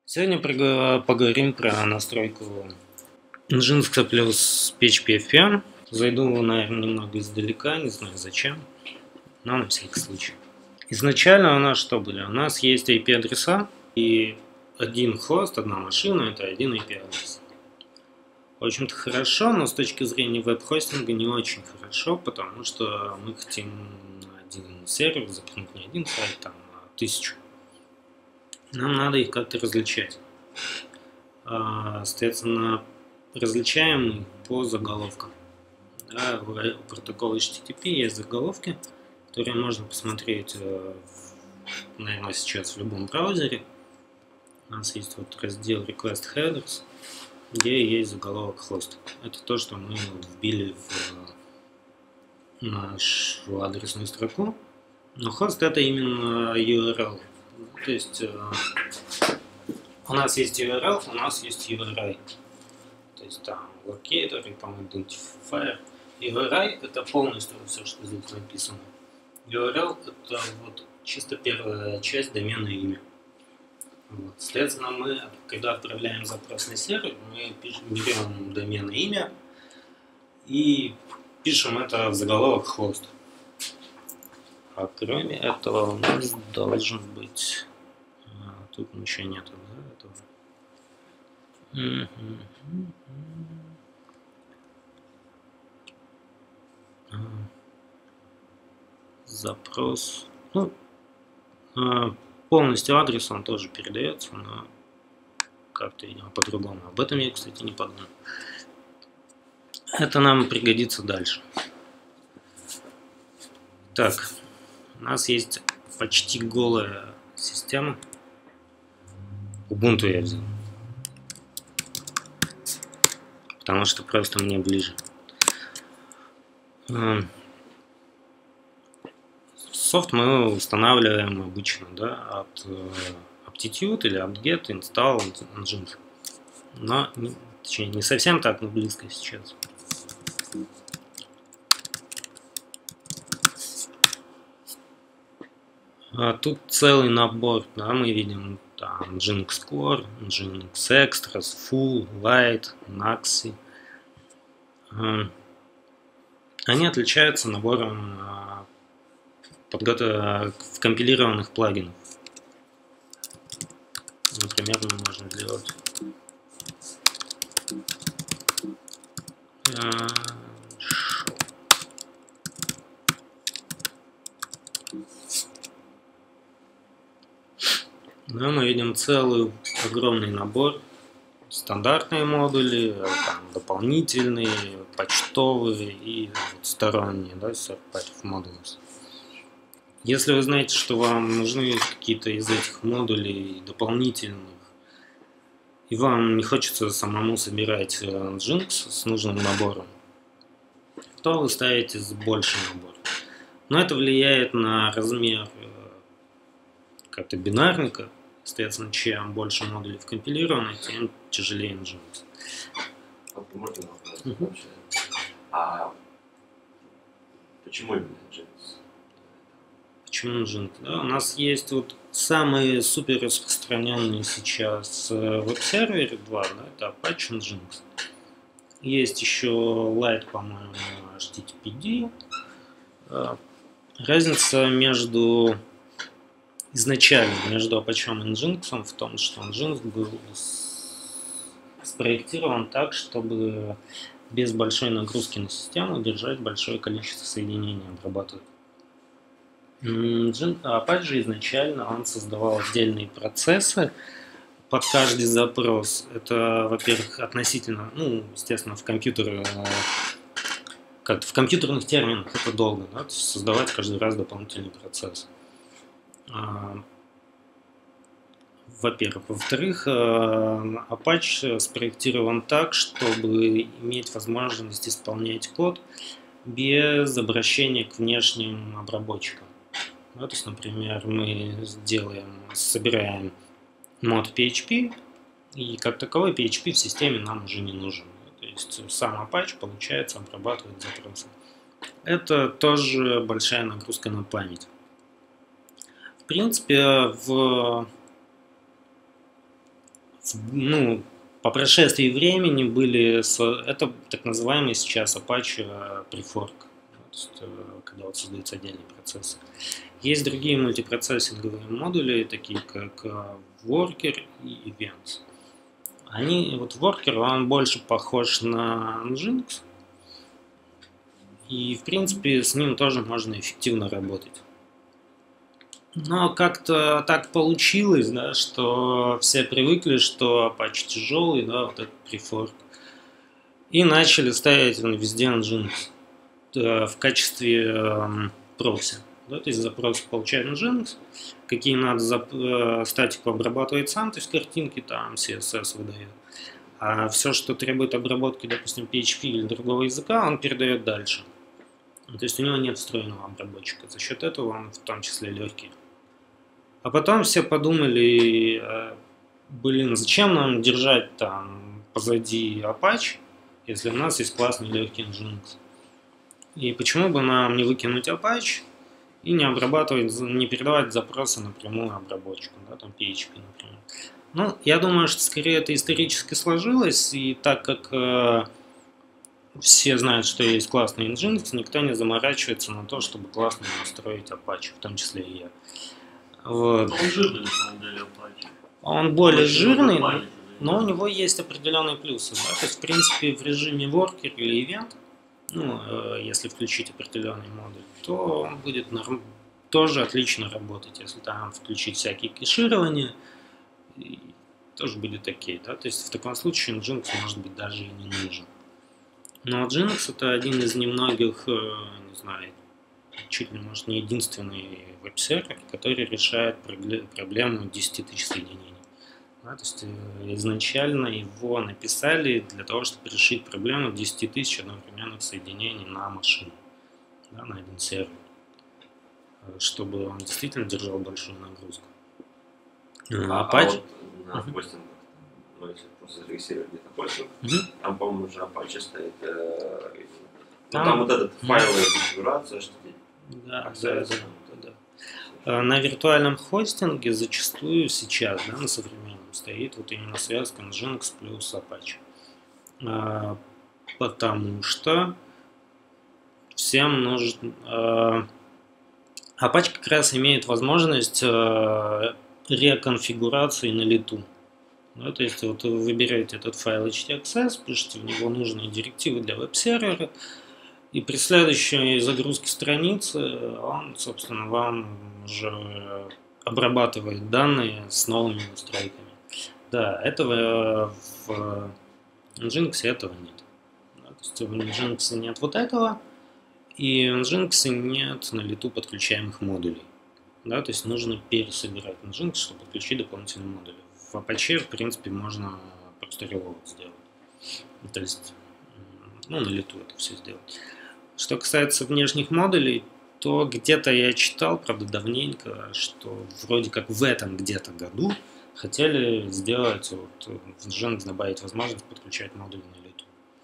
Сегодня поговорим про настройку Nginx плюс PHP-FM. Зайду, наверное, немного издалека, не знаю зачем, но на всякий случай. Изначально у нас что были? У нас есть IP-адреса, и один хост, одна машина – это один IP-адрес. В общем-то хорошо, но с точки зрения веб-хостинга не очень хорошо, потому что мы хотим на один сервер запихнуть не один сайт, там, а 1000. Нам надо их как-то различать. Соответственно, различаем их по заголовкам. Да, у протокола HTTP есть заголовки, которые можно посмотреть, наверное, сейчас в любом браузере. У нас есть вот раздел Request Headers, где есть заголовок хоста. Это то, что мы вбили в нашу адресную строку. Но хост — это именно URL. То есть у нас есть URL, у нас есть URI. То есть там locator и там identifier. URI — это полностью все, что здесь написано. URL — это вот чисто первая часть домена имя. Вот. Соответственно, мы, когда отправляем запрос на сервер, мы берем домен имя и пишем это в заголовок хост. А кроме этого у нас должен быть... Тут ничего нету, да, этого. Запрос. Ну, полностью адрес он тоже передается, но как-то, видимо, по-другому. Об этом я, кстати, не подумал. Это нам пригодится дальше. Так, у нас есть почти голая система. Ubuntu я взял, потому что просто мне ближе. Софт мы устанавливаем обычно, да, от Aptitude или apt-get install Nginx. Но точнее, не совсем так, но близко сейчас. Тут целый набор, да, мы видим там Nginx Core, Nginx Extras, Full, Light, Naxi. Они отличаются набором компилированных плагинов. Например, мы можем сделать да, мы видим целый огромный набор. Стандартные модули, там, дополнительные, почтовые и сторонние, да, third-party modules. Если вы знаете, что вам нужны какие-то из этих модулей дополнительных, и вам не хочется самому собирать Nginx с нужным набором, то вы ставите больший набор. Но это влияет на размер как-то бинарника. Соответственно, чем больше модулей вкомпилировано, тем тяжелее Nginx. Можно вопрос? А почему именно Nginx? Почему Nginx? Да, у нас есть вот самые супер распространенные сейчас веб-серверы 2, да, это Apache Nginx. Есть еще Light, по-моему, HTTPD. Разница изначально между Apache и Nginx в том, что Nginx был спроектирован так, чтобы без большой нагрузки на систему держать большое количество соединений, обрабатывать. Apache изначально он создавал отдельные процессы под каждый запрос. Это, во-первых, относительно, ну, естественно, в компьютерных терминах это долго, да, то есть создавать каждый раз дополнительный процесс. Во-первых. Во-вторых, Apache спроектирован так, чтобы иметь возможность исполнять код без обращения к внешним обработчикам. То есть, например, мы собираем мод PHP, и как таковой PHP в системе нам уже не нужен. То есть сам Apache, получается, обрабатывает запросы. Это тоже большая нагрузка на память. В принципе, в ну, по прошествии времени это так называемый сейчас Apache Prefork, то есть, когда вот создаются отдельные процессы. Есть другие мультипроцессинговые модули, такие как Worker и Events. Вот Worker, он больше похож на Nginx, и в принципе с ним тоже можно эффективно работать. Но как-то так получилось, да, что все привыкли, что Apache тяжелый, да, вот этот Prefork, и начали ставить везде Nginx в качестве прокси. Да, то есть запрос получает Nginx, какие надо статику обрабатывает сам, то есть картинки там CSS выдает. А все, что требует обработки, допустим, PHP или другого языка, он передает дальше. То есть у него нет встроенного обработчика. За счет этого он в том числе легкий. А потом все подумали, блин, зачем нам держать там позади Apache, если у нас есть классный легкий Nginx. И почему бы нам не выкинуть Apache и не обрабатывать, не передавать запросы напрямую обработчику, да, там PHP, например. Ну, я думаю, что скорее это исторически сложилось, и так как все знают, что есть классный Nginx, никто не заморачивается на то, чтобы классно настроить Apache, в том числе и я. Вот. Он жирный, на самом деле, Apache. Он более жирный, но у него есть определенные плюсы. Да? То есть, в принципе, в режиме Worker или Event, ну, если включить определенный модуль, то он будет тоже отлично работать. Если там включить всякие кэширования, тоже будет окей. Да? То есть, в таком случае Nginx может быть даже и не нужен. Но Nginx это один из немногих, не знаю, чуть ли, может, не единственный веб-сервер, который решает проблему 10 тысяч соединений. Да, то есть изначально его написали для того, чтобы решить проблему 10 тысяч одновременных соединений на машину, да, на один сервер, чтобы он действительно держал большую нагрузку. Apache? На хостингах, ну, если просто зарегистрировать где-то хостинг, там, по-моему, уже Apache стоит. Там вот эта файловая конфигурация, что да. На виртуальном хостинге зачастую сейчас, да, на современном, стоит вот именно связка Nginx плюс Apache. Потому что всем нужен... Apache как раз имеет возможность реконфигурации на лету. Да, то есть вот вы выбираете этот файл htaccess, пишете в него нужные директивы для веб-сервера, и при следующей загрузке страницы он, собственно, вам уже обрабатывает данные с новыми настройками. Да, этого в Nginx этого нет. Да, то есть в Nginx нет вот этого, и в Nginx нет на лету подключаемых модулей. Да, то есть нужно пересобирать Nginx, чтобы подключить дополнительные модули. В Apache, в принципе, можно просто reload сделать. То есть, ну, на лету это все сделать. Что касается внешних модулей, то где-то я читал, правда, давненько, что вроде как в этом где-то году хотели сделать, вот, в Nginx добавить возможность подключать модули на лету.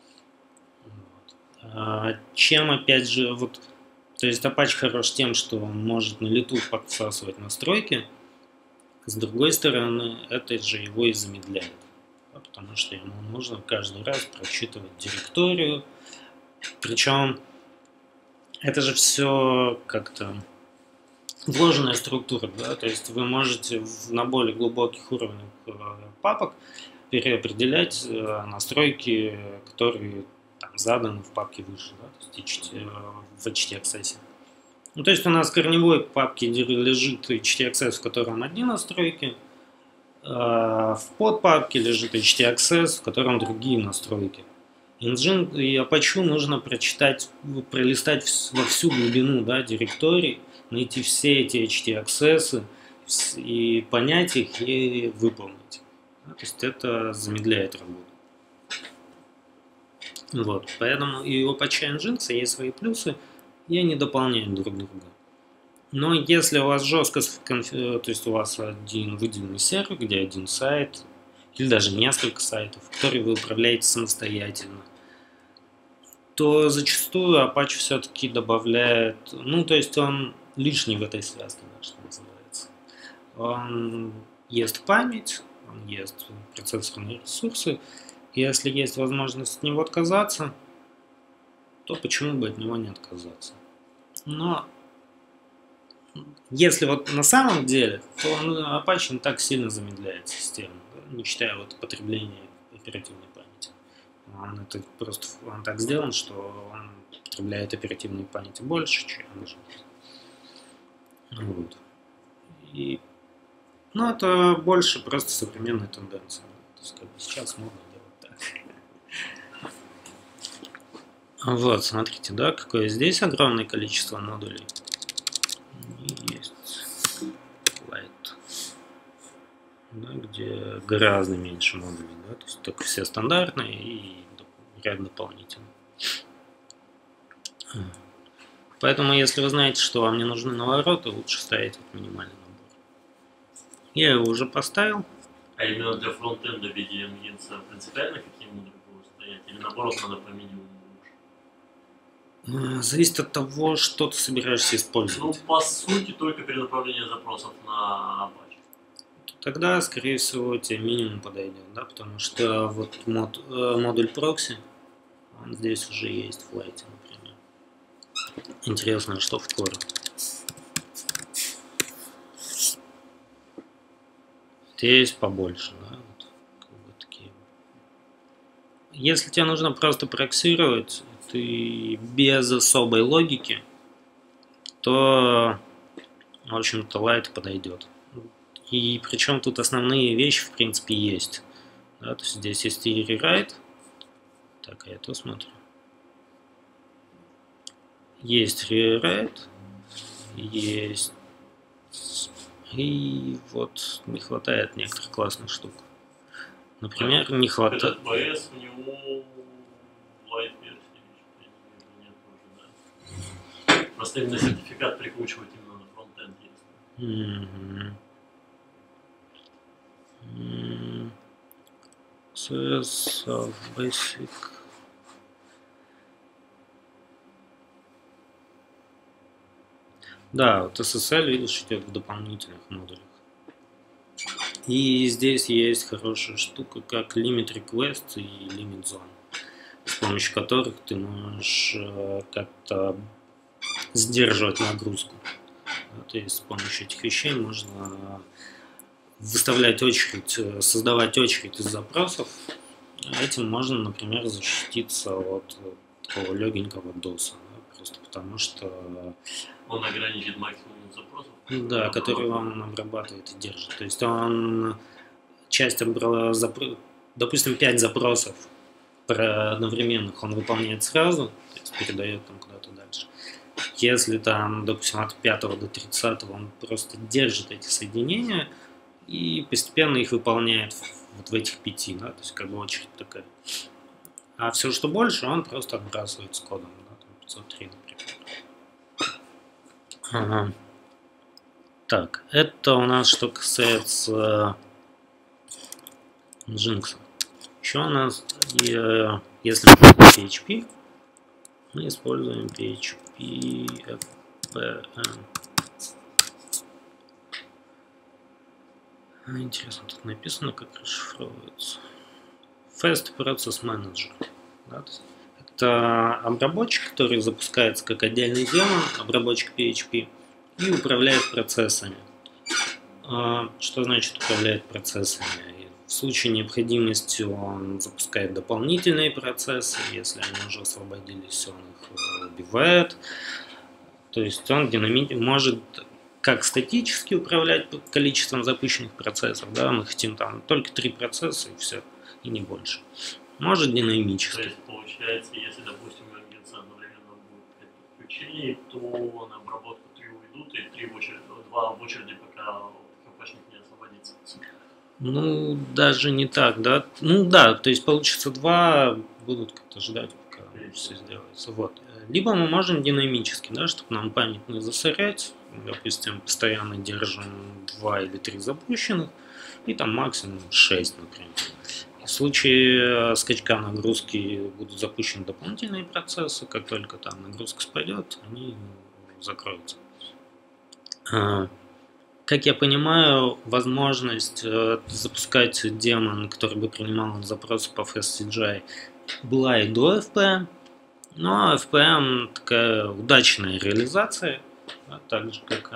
Вот. Чем, опять же, вот, то есть Apache хорош тем, что он может на лету подсасывать настройки, с другой стороны, это же его и замедляет, да, потому что ему нужно каждый раз прочитывать директорию, причем это же все как-то вложенная структура, да, то есть вы можете на более глубоких уровнях папок переопределять настройки, которые там заданы в папке выше, да, то есть в htaccess. Ну, то есть у нас в корневой папке лежит htaccess, в котором одни настройки, в подпапке лежит htaccess, в котором другие настройки. Nginx и Apache нужно пролистать во всю глубину, да, директорий, найти все эти htaccess и понять их и выполнить. Да, то есть это замедляет работу. Вот, поэтому и у Apache и Nginx есть свои плюсы, и они дополняют друг друга. Но если у вас жестко, то есть у вас один выделенный сервер, где один сайт, или даже несколько сайтов, которые вы управляете самостоятельно, то зачастую Apache все-таки добавляет, ну, то есть он лишний в этой связке, да, что называется. Он ест память, он ест процессорные ресурсы. Если есть возможность от него отказаться, то почему бы от него не отказаться? Но если вот на самом деле, то Apache не так сильно замедляет систему, да, не считая вот потребления оперативной памяти. Он так сделан, что он потребляет оперативной памяти больше, чем нужно. Вот. Ну, это больше просто современная тенденция. То есть, как бы сейчас модно делать так. Вот, смотрите, да, какое здесь огромное количество модулей. Есть Light, да, где гораздо меньше модулей, да, то есть только все стандартные и ряд дополнительных. Поэтому, если вы знаете, что вам не нужны навороты, лучше ставить вот минимальный набор. Я его уже поставил. А именно для фронтенда в виде MGINS принципиально какие модули будут стоять? Или наоборот надо по минимуму лучше? Зависит от того, что ты собираешься использовать. Ну, по сути, только перенаправление запросов на Apache. Тогда, скорее всего, тебе минимум подойдет, да, потому что вот модуль прокси, он здесь уже есть в Light, например. Интересно, что в Core. Здесь побольше, да, вот, как бы такие. Если тебе нужно просто проксировать, ты без особой логики, то, в общем-то, Light подойдет. И причем тут основные вещи, в принципе, есть. Да, то есть здесь есть и rewrite. Так, я это смотрю. Есть rewrite. Есть. И вот не хватает некоторых классных штук. Например, не хватает. Этот PS у него Light версии нет уже, да? Просто именно сертификат прикручивать именно на фронтенд есть. CS of Basic. Да, вот SSL, видишь, идет в дополнительных модулях. И здесь есть хорошая штука, как Limit Request и Limit Zone, с помощью которых ты можешь как-то сдерживать нагрузку. То есть с помощью этих вещей можно выставлять очередь, создавать очередь из запросов. Этим можно, например, защититься от такого легенького DOS, да, просто потому что он ограничит максимум запросов. Да, который он обрабатывает и держит. То есть он часть допустим, 5 запросов одновременных он выполняет сразу, то есть передает там куда-то дальше. Если там, допустим, от 5 до 30 он просто держит эти соединения и постепенно их выполняет вот в этих 5, да, то есть как бы очередь такая. А все, что больше, он просто отбрасывает с кодом, да, там 503, например. Ага. Так, это у нас что касается Nginx. Еще у нас, если мы используем PHP, мы используем PHP FPM. Интересно, тут написано, как расшифровывается. Fast Process Manager. Да, это обработчик, который запускается как отдельный демон, обработчик PHP, и управляет процессами. Что значит управляет процессами? В случае необходимости он запускает дополнительные процессы, если они уже освободились, он их убивает. То есть он может как статически управлять количеством запущенных процессов, да, мы хотим там только 3 процесса и все, и не больше. Может динамически. То есть получается, если, допустим, у MGINS одновременно будет 5 подключений, то на обработку 3 уйдут и 2 в очереди, пока КПшник не освободится. Ну, даже не так, да. Ну да, то есть получится 2 будут как-то ждать, пока все сделается. Вот. Либо мы можем динамически, да, чтобы нам память не засорять. Допустим, постоянно держим 2 или 3 запущенных, и там максимум 6, например. В случае скачка нагрузки будут запущены дополнительные процессы, как только там нагрузка спадет, они закроются. как я понимаю, возможность запускать демон, который бы принимал запросы по FastCGI, была и до FPM, но FPM такая удачная реализация, да, так же как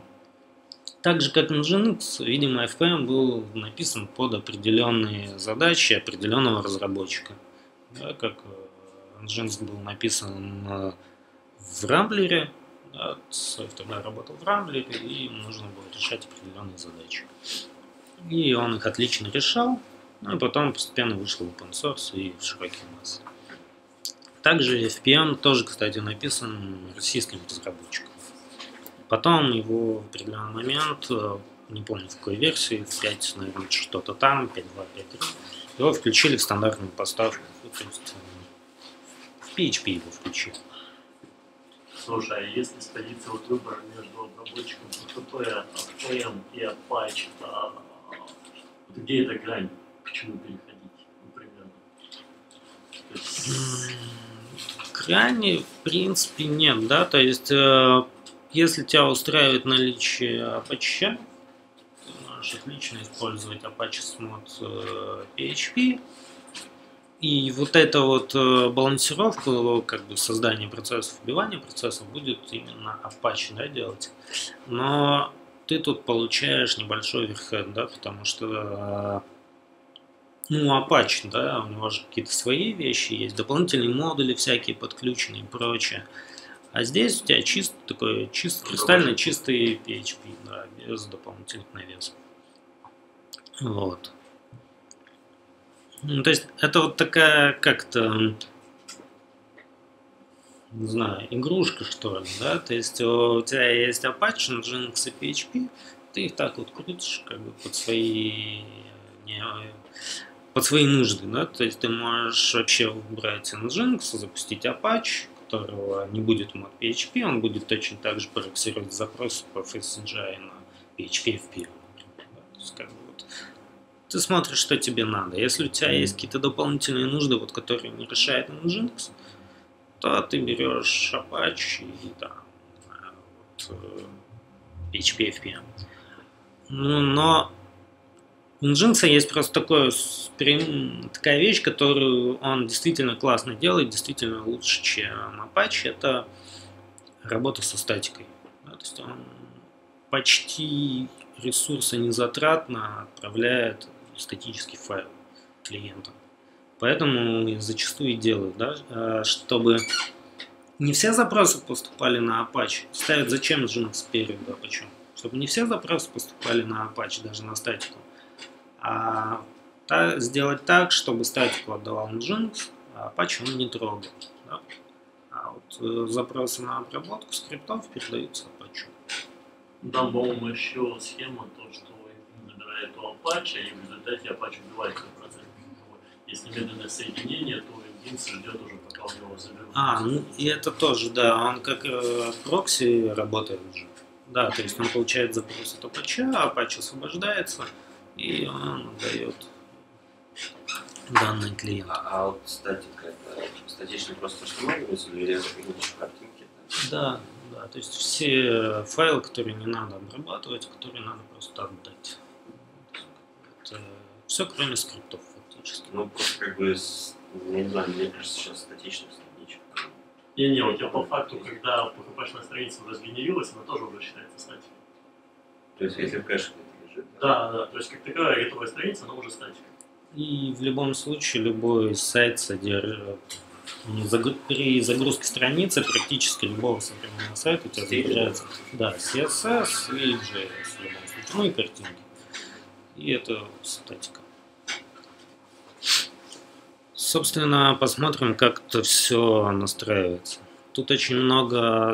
Nginx, видимо, FPM был написан под определенные задачи определенного разработчика, да, как Nginx был написан в Рамблере. Да, тогда работал в Рамблере, и ему нужно было решать определенные задачи. И он их отлично решал, ну и потом постепенно вышел в open source и в широкие массы. Также FPM тоже, кстати, написан российским разработчиком. Потом его в определенный момент, не помню в какой версии, в 5, наверное, что-то там, 5.2, 5.3, его включили в стандартную поставку, то есть в PHP его включили. Слушай, а если сходиться вот выбор между обработчиком PHP, FPM и Apache, то где эта грань? К чему переходить, например? Грани, в принципе, нет, да, то есть, если тебя устраивает наличие Apache, ты можешь отлично использовать Apache Smooth PHP, и вот эта вот балансировку, как бы создание процессов, вбивание процессов будет именно Apache, да, делать. Но ты тут получаешь небольшой оверхед, да, потому что, Apache, да, у него же какие-то свои вещи есть, дополнительные модули всякие подключенные и прочее. А здесь у тебя такой кристально чистый PHP, да, без дополнительных навесов. Вот. То есть это вот такая как-то, не знаю, игрушка, что ли, да, то есть у тебя есть Apache, Nginx и PHP, ты их так вот крутишь как бы под свои нужды, да, то есть ты можешь вообще брать Nginx, запустить Apache, которого не будет мод PHP, он будет точно так же парсировать запросы по FastCGI на PHP FPM, да, то есть как бы ты смотришь, что тебе надо. Если у тебя есть какие-то дополнительные нужды, вот, которые не решает Nginx, то ты берешь Apache и PHP FPM. Но у Nginx есть просто такая вещь, которую он действительно классно делает, действительно лучше, чем Apache. Это работа со статикой. Да, то есть он почти ресурсонезатратно отправляет статический файл клиентам. Поэтому зачастую и делают, да, чтобы не все запросы поступали на Apache. Ставят зачем Nginx спереди, да, почему? Чтобы не все запросы поступали на Apache, даже на статику. А сделать так, чтобы статику отдавал Nginx, а Apache он не трогал. Да? А вот запросы на обработку скриптов передаются Apache. Там, по-моему, еще схема, то, что набирает у Apache, и в результате Apache убивает этот процесс. Если медленное соединение, то Nginx ждет уже, пока у него заберут. И это тоже, да, он как прокси работает уже. Да, то есть он получает запрос от Apache, а Apache освобождается, и он дает данные клиенту. А вот статика, это статично просто устанавливается или какие-то картинки? Да, то есть все файлы, которые не надо обрабатывать, которые надо просто отдать. Это все, кроме скриптов, фактически. Ну, просто как бы, не знаю, мне кажется, сейчас статичная страничка. Не, у тебя по факту, когда PHP-шная страница уже сгенерилась, она тоже уже считается статикой. То есть, если в кэше где-то лежит? Да, то есть, как таковая готовая страница, она уже статика. И в любом случае, любой сайт содержит... При загрузке страницы практически любого современного сайта у тебя загружается CSS и JS в любом случае, ну и картинки. И это статика. Собственно, посмотрим, как это все настраивается. Тут очень много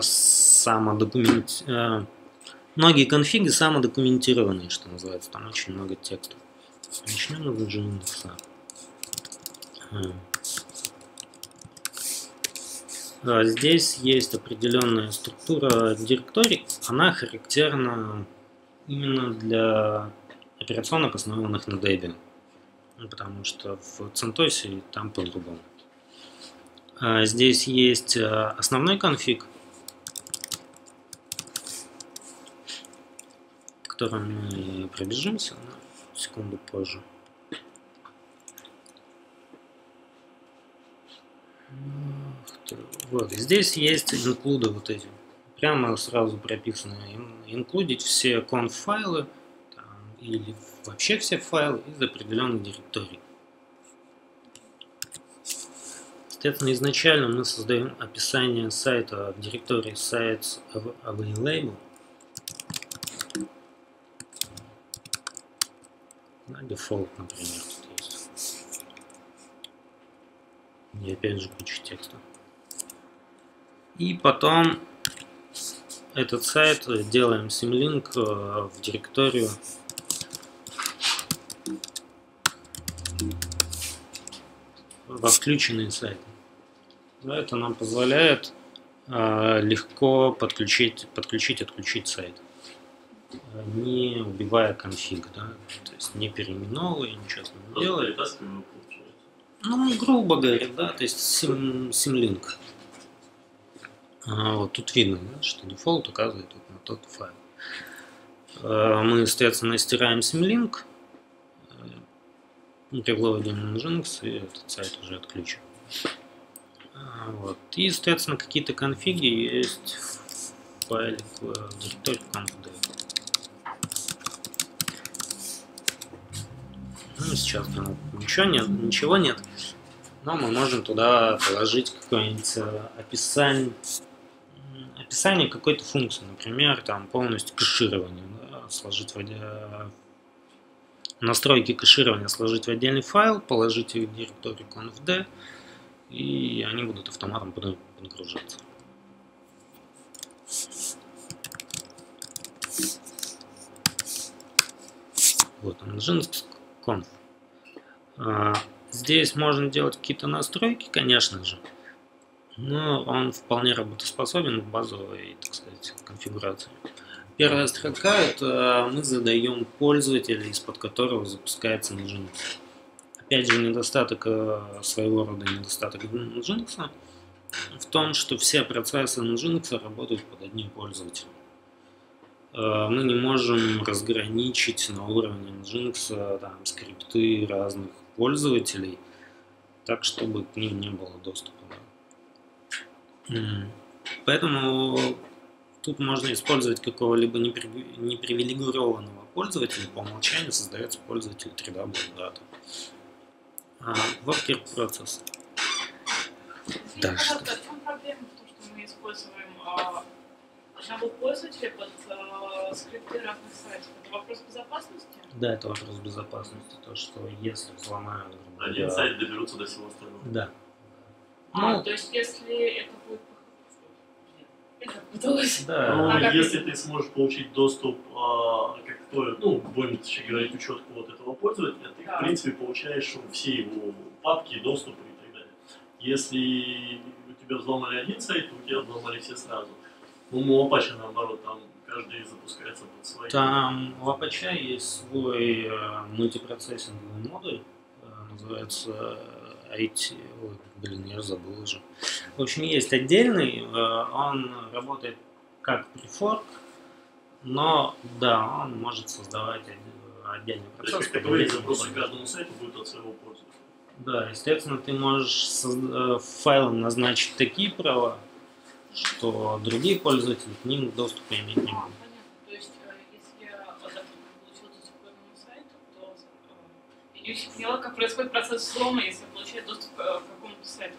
многие конфиги самодокументированные, что называется. Там очень много текстов. Начнем с Nginx. Здесь есть определенная структура директорий. Она характерна именно для операционок, основанных на Debian. Потому что в CentOS там по-другому. Здесь есть основной конфиг, котором мы пробежимся на секунду позже. Вот, и здесь есть инклюды вот эти. Прямо сразу прописано инклюдить все conf-файлы или вообще все файлы из определенной директории. Соответственно, изначально мы создаем описание сайта в директории sites available. Default, например, тут есть. И опять же куча текста. И потом этот сайт делаем symlink в директорию во включенные сайты. Это нам позволяет легко подключить, отключить сайт, не убивая конфиг, да? То есть не переименовывая, ничего с ним не делая. Ну, грубо говоря, да, то есть symlink. Вот тут видно, да, что дефолт указывает вот на тот файл. Мы, соответственно, стираем symlink, релоадим Nginx, и этот сайт уже отключен. Вот. И, соответственно, какие-то конфиги есть в файле в директории conf.dev. Ну, сейчас ничего нет, но мы можем туда положить какое-нибудь описание какой-то функции, например, там полностью кэширование, да, сложить настройки кэширования сложить в отдельный файл, положить их в директорию conf.d, и они будут автоматом подгружаться. Вот он, Nginx conf. Здесь можно делать какие-то настройки, конечно же, но он вполне работоспособен в базовой, так сказать, конфигурации. Первая строка — это мы задаем пользователя, из-под которого запускается Nginx. Опять же, недостаток, своего рода недостаток Nginx в том, что все процессы Nginx работают под одним пользователем. Мы не можем разграничить на уровне Nginx там, скрипты разных пользователей, так, чтобы к ним не было доступа. Поэтому тут можно использовать какого-либо непривилегированного пользователя. По умолчанию создается пользователь 3W Data. Worker процесс. Да, в чем проблема в том, что мы используем одного пользователя под скрипты разных сайтов? Это вопрос безопасности? Да, это вопрос безопасности. То, что если взломают... Один сайт доберутся до всего остального. Да. То есть если это будет... Да. Но если ты сможешь получить доступ, будем еще говорить, учетку вот этого пользователя, ты, в принципе, получаешь все его папки, доступы и так далее. Если у тебя взломали один сайт, то у тебя взломали все сразу. Ну, у Apache, наоборот, там каждый запускается под свои. Там у Apache есть свой мультипроцессинговый модуль, называется IT... Ой, блин, я забыл уже. В общем, есть отдельный, он работает как префорк, но да, он может создавать отдельный процесс. То есть, как говорится, запросы к каждому сайту будет от своего пользователя. Да, естественно, ты можешь файлом назначить такие права, что другие пользователи к ним доступа иметь не могут. То есть, если я получил доступ к этому сайту, то я не поняла, как происходит процесс взлома, если я получаю доступ к какому-то сайту.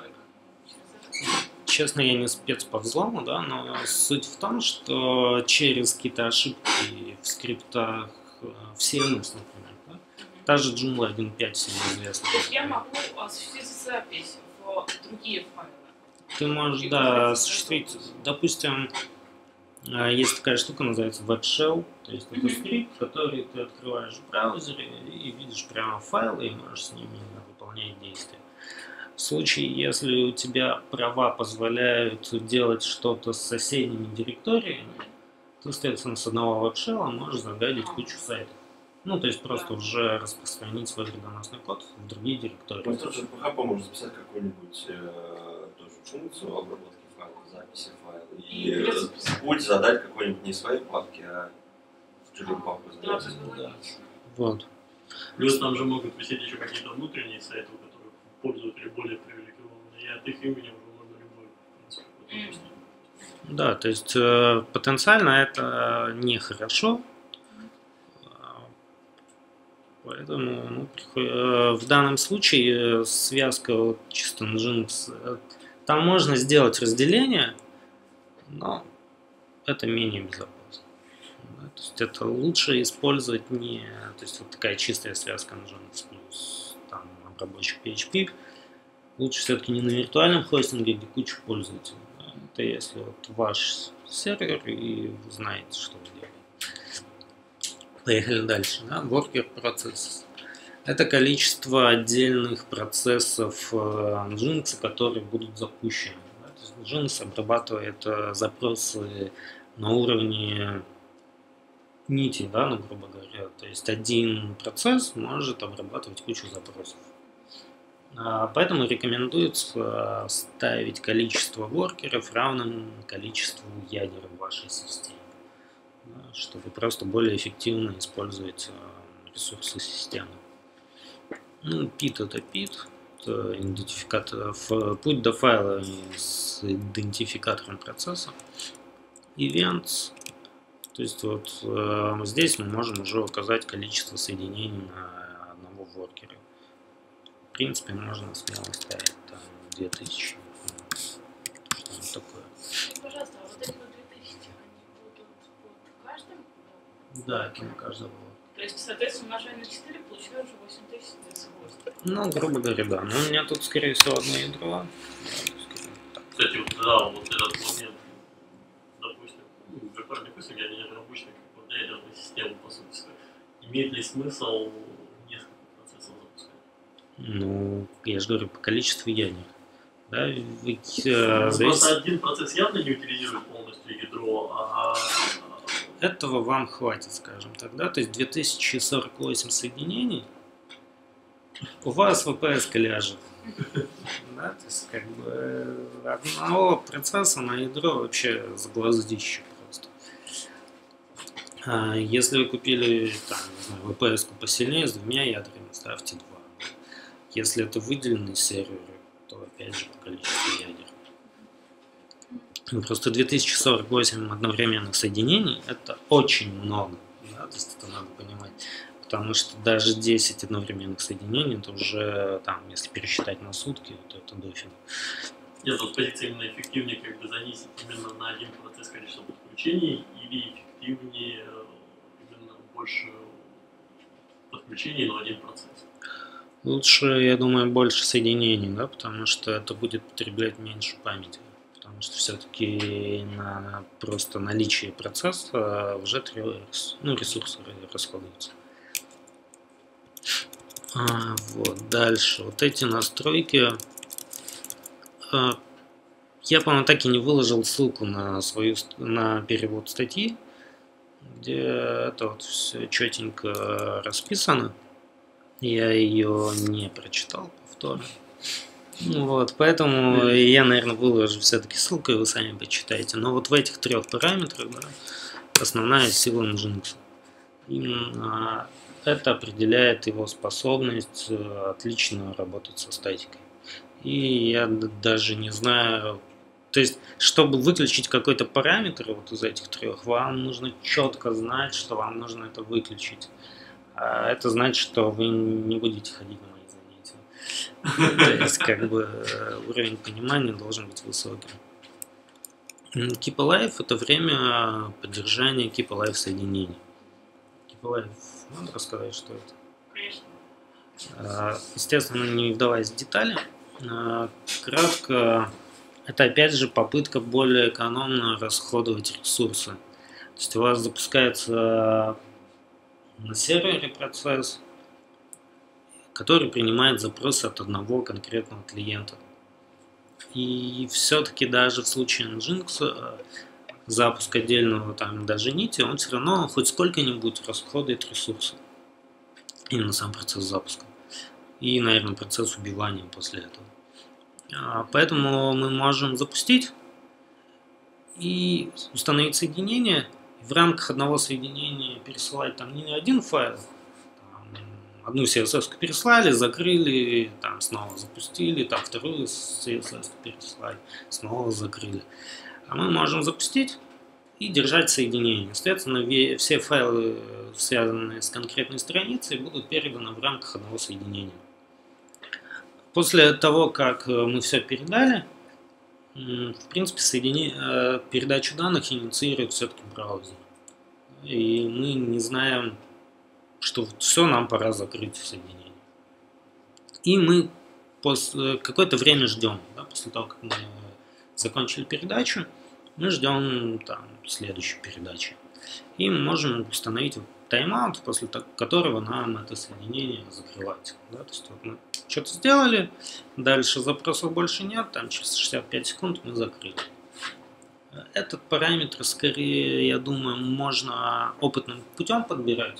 Честно, я не спец по взлому, да, но суть в том, что через какие-то ошибки в скриптах, в CMS, например, да, та же Joomla 1.5 всем известна. То есть я могу осуществить запись в другие файлы? Ты можешь, да, осуществить, допустим, есть такая штука, называется WebShell, то есть это скрипт, который ты открываешь в браузере и видишь прямо файлы и можешь с ними выполнять действия. В случае, если у тебя права позволяют делать что-то с соседними директориями, ты, соответственно, с одного WebShell можешь загадить кучу сайтов. Ну, то есть просто уже распространить свой вредоносный код в другие директории. Ну, тот же PHP можно записать какую-нибудь тоже функцию обработки файлов, записи файлов. И путь задать какой-нибудь не своей папке, а чужую папку Да, забирать. Вот. Плюс там же могут висеть еще какие-то внутренние сайты, у которых пользователи более привилегированы, и от их имени уже можно любой, в принципе, Да, то есть потенциально это нехорошо. Поэтому в данном случае связка вот, чисто Nginx, там можно сделать разделение, но это менее безопасно. Да, то есть это лучше использовать не, то есть вот такая чистая связка Nginx плюс там обработчик PHP, лучше все-таки не на виртуальном хостинге, где куча пользователей. Да, это если вот ваш сервер и вы знаете, что вы делаете. Поехали дальше. Да? Worker процесс. Это количество отдельных процессов Nginx, которые будут запущены. Да? То есть Nginx обрабатывает запросы на уровне нити, да, ну, грубо говоря. То есть один процесс может обрабатывать кучу запросов. Поэтому рекомендуется ставить количество воркеров равным количеству ядер в вашей системе, чтобы просто более эффективно использовать ресурсы системы. Ну, PID это PID, это идентификатор, путь до файла с идентификатором процесса. Events, то есть вот здесь мы можем уже указать количество соединений на одного воркера. В принципе, можно смело ставить там 2000, что-нибудь такое. Пожалуйста, а вот эти вот 2000, они будут под каждым? Да, это на каждого. То есть, соответственно, умножая на 4, получаю уже 8000 для свойств. Ну, грубо говоря, да. Но у меня тут, скорее всего, одно ядро. Кстати, вот, да, вот этот момент, допустим, в виртуальной хостинге они обычно как бы для ядерной системы, по сути, имеет ли смысл несколько процессов запускать? Ну, я же говорю, по количеству ядер. Да, просто один процесс явно не утилизирует полностью ядро, этого вам хватит, скажем так, да, то есть 2048 соединений, у вас VPS ляжет. Да, то есть как бы одного процесса на ядро вообще за глаздище просто. Если вы купили там, не знаю, VPS-ку посильнее с двумя ядрами, ставьте 2. Если это выделенный сервер, то опять же по количеству ядер. Просто 2048 одновременных соединений это очень много, да, то есть это надо понимать, потому что даже 10 одновременных соединений это уже там, если пересчитать на сутки, то это дофига. Нет, вот позиция именно эффективнее как бы занизить именно на один процесс количество подключений или эффективнее именно больше подключений на один процесс? Лучше, я думаю, больше соединений, да, потому что это будет потреблять меньше памяти. Потому что все-таки на просто наличие процесса уже ресурсы расходуются. Вот, дальше. Вот эти настройки. Я, по-моему, так и не выложил ссылку на перевод статьи, где это вот все четенько расписано. Я ее не прочитал повторно. Вот, поэтому я, наверное, выложу все-таки ссылку, и вы сами почитаете. Но вот в этих 3 параметрах, да, основная сила Nginx. Именно это определяет его способность отлично работать со статикой. И я даже не знаю, то есть, чтобы выключить какой-то параметр вот из этих 3, вам нужно четко знать, что вам нужно это выключить. А это значит, что вы не будете ходить на мои занятия. То есть, как бы, уровень понимания должен быть высоким. Keep Alive – это время поддержания Keep Alive соединений. Keep Alive, надо рассказать, что это? Конечно. Естественно, не вдаваясь в детали, кратко, это опять же попытка более экономно расходовать ресурсы. То есть у вас запускается на сервере процесс, который принимает запросы от одного конкретного клиента. И все-таки даже в случае Nginx запуск отдельного там даже нити, он все равно хоть сколько-нибудь расходует ресурсы. Именно сам процесс запуска. И, наверное, процесс убивания после этого. Поэтому мы можем запустить и установить соединение, в рамках одного соединения пересылать там не один файл, там, одну CSS переслали, закрыли, там снова запустили, там вторую CSS переслали, снова закрыли. А мы можем запустить и держать соединение. Соответственно, все файлы, связанные с конкретной страницей, будут переданы в рамках одного соединения. После того, как мы все передали, в принципе, передачу данных инициирует все-таки браузер. И мы не знаем, что все, нам пора закрыть соединение. И мы какое-то время ждем. Да, после того, как мы закончили передачу, мы ждем там следующей передачи. И мы можем установить тайм-аут, после которого нам это соединение закрывать. Да? То есть вот мы что-то сделали, дальше запросов больше нет, там через 65 секунд мы закрыли. Этот параметр, скорее, я думаю, можно опытным путем подбирать.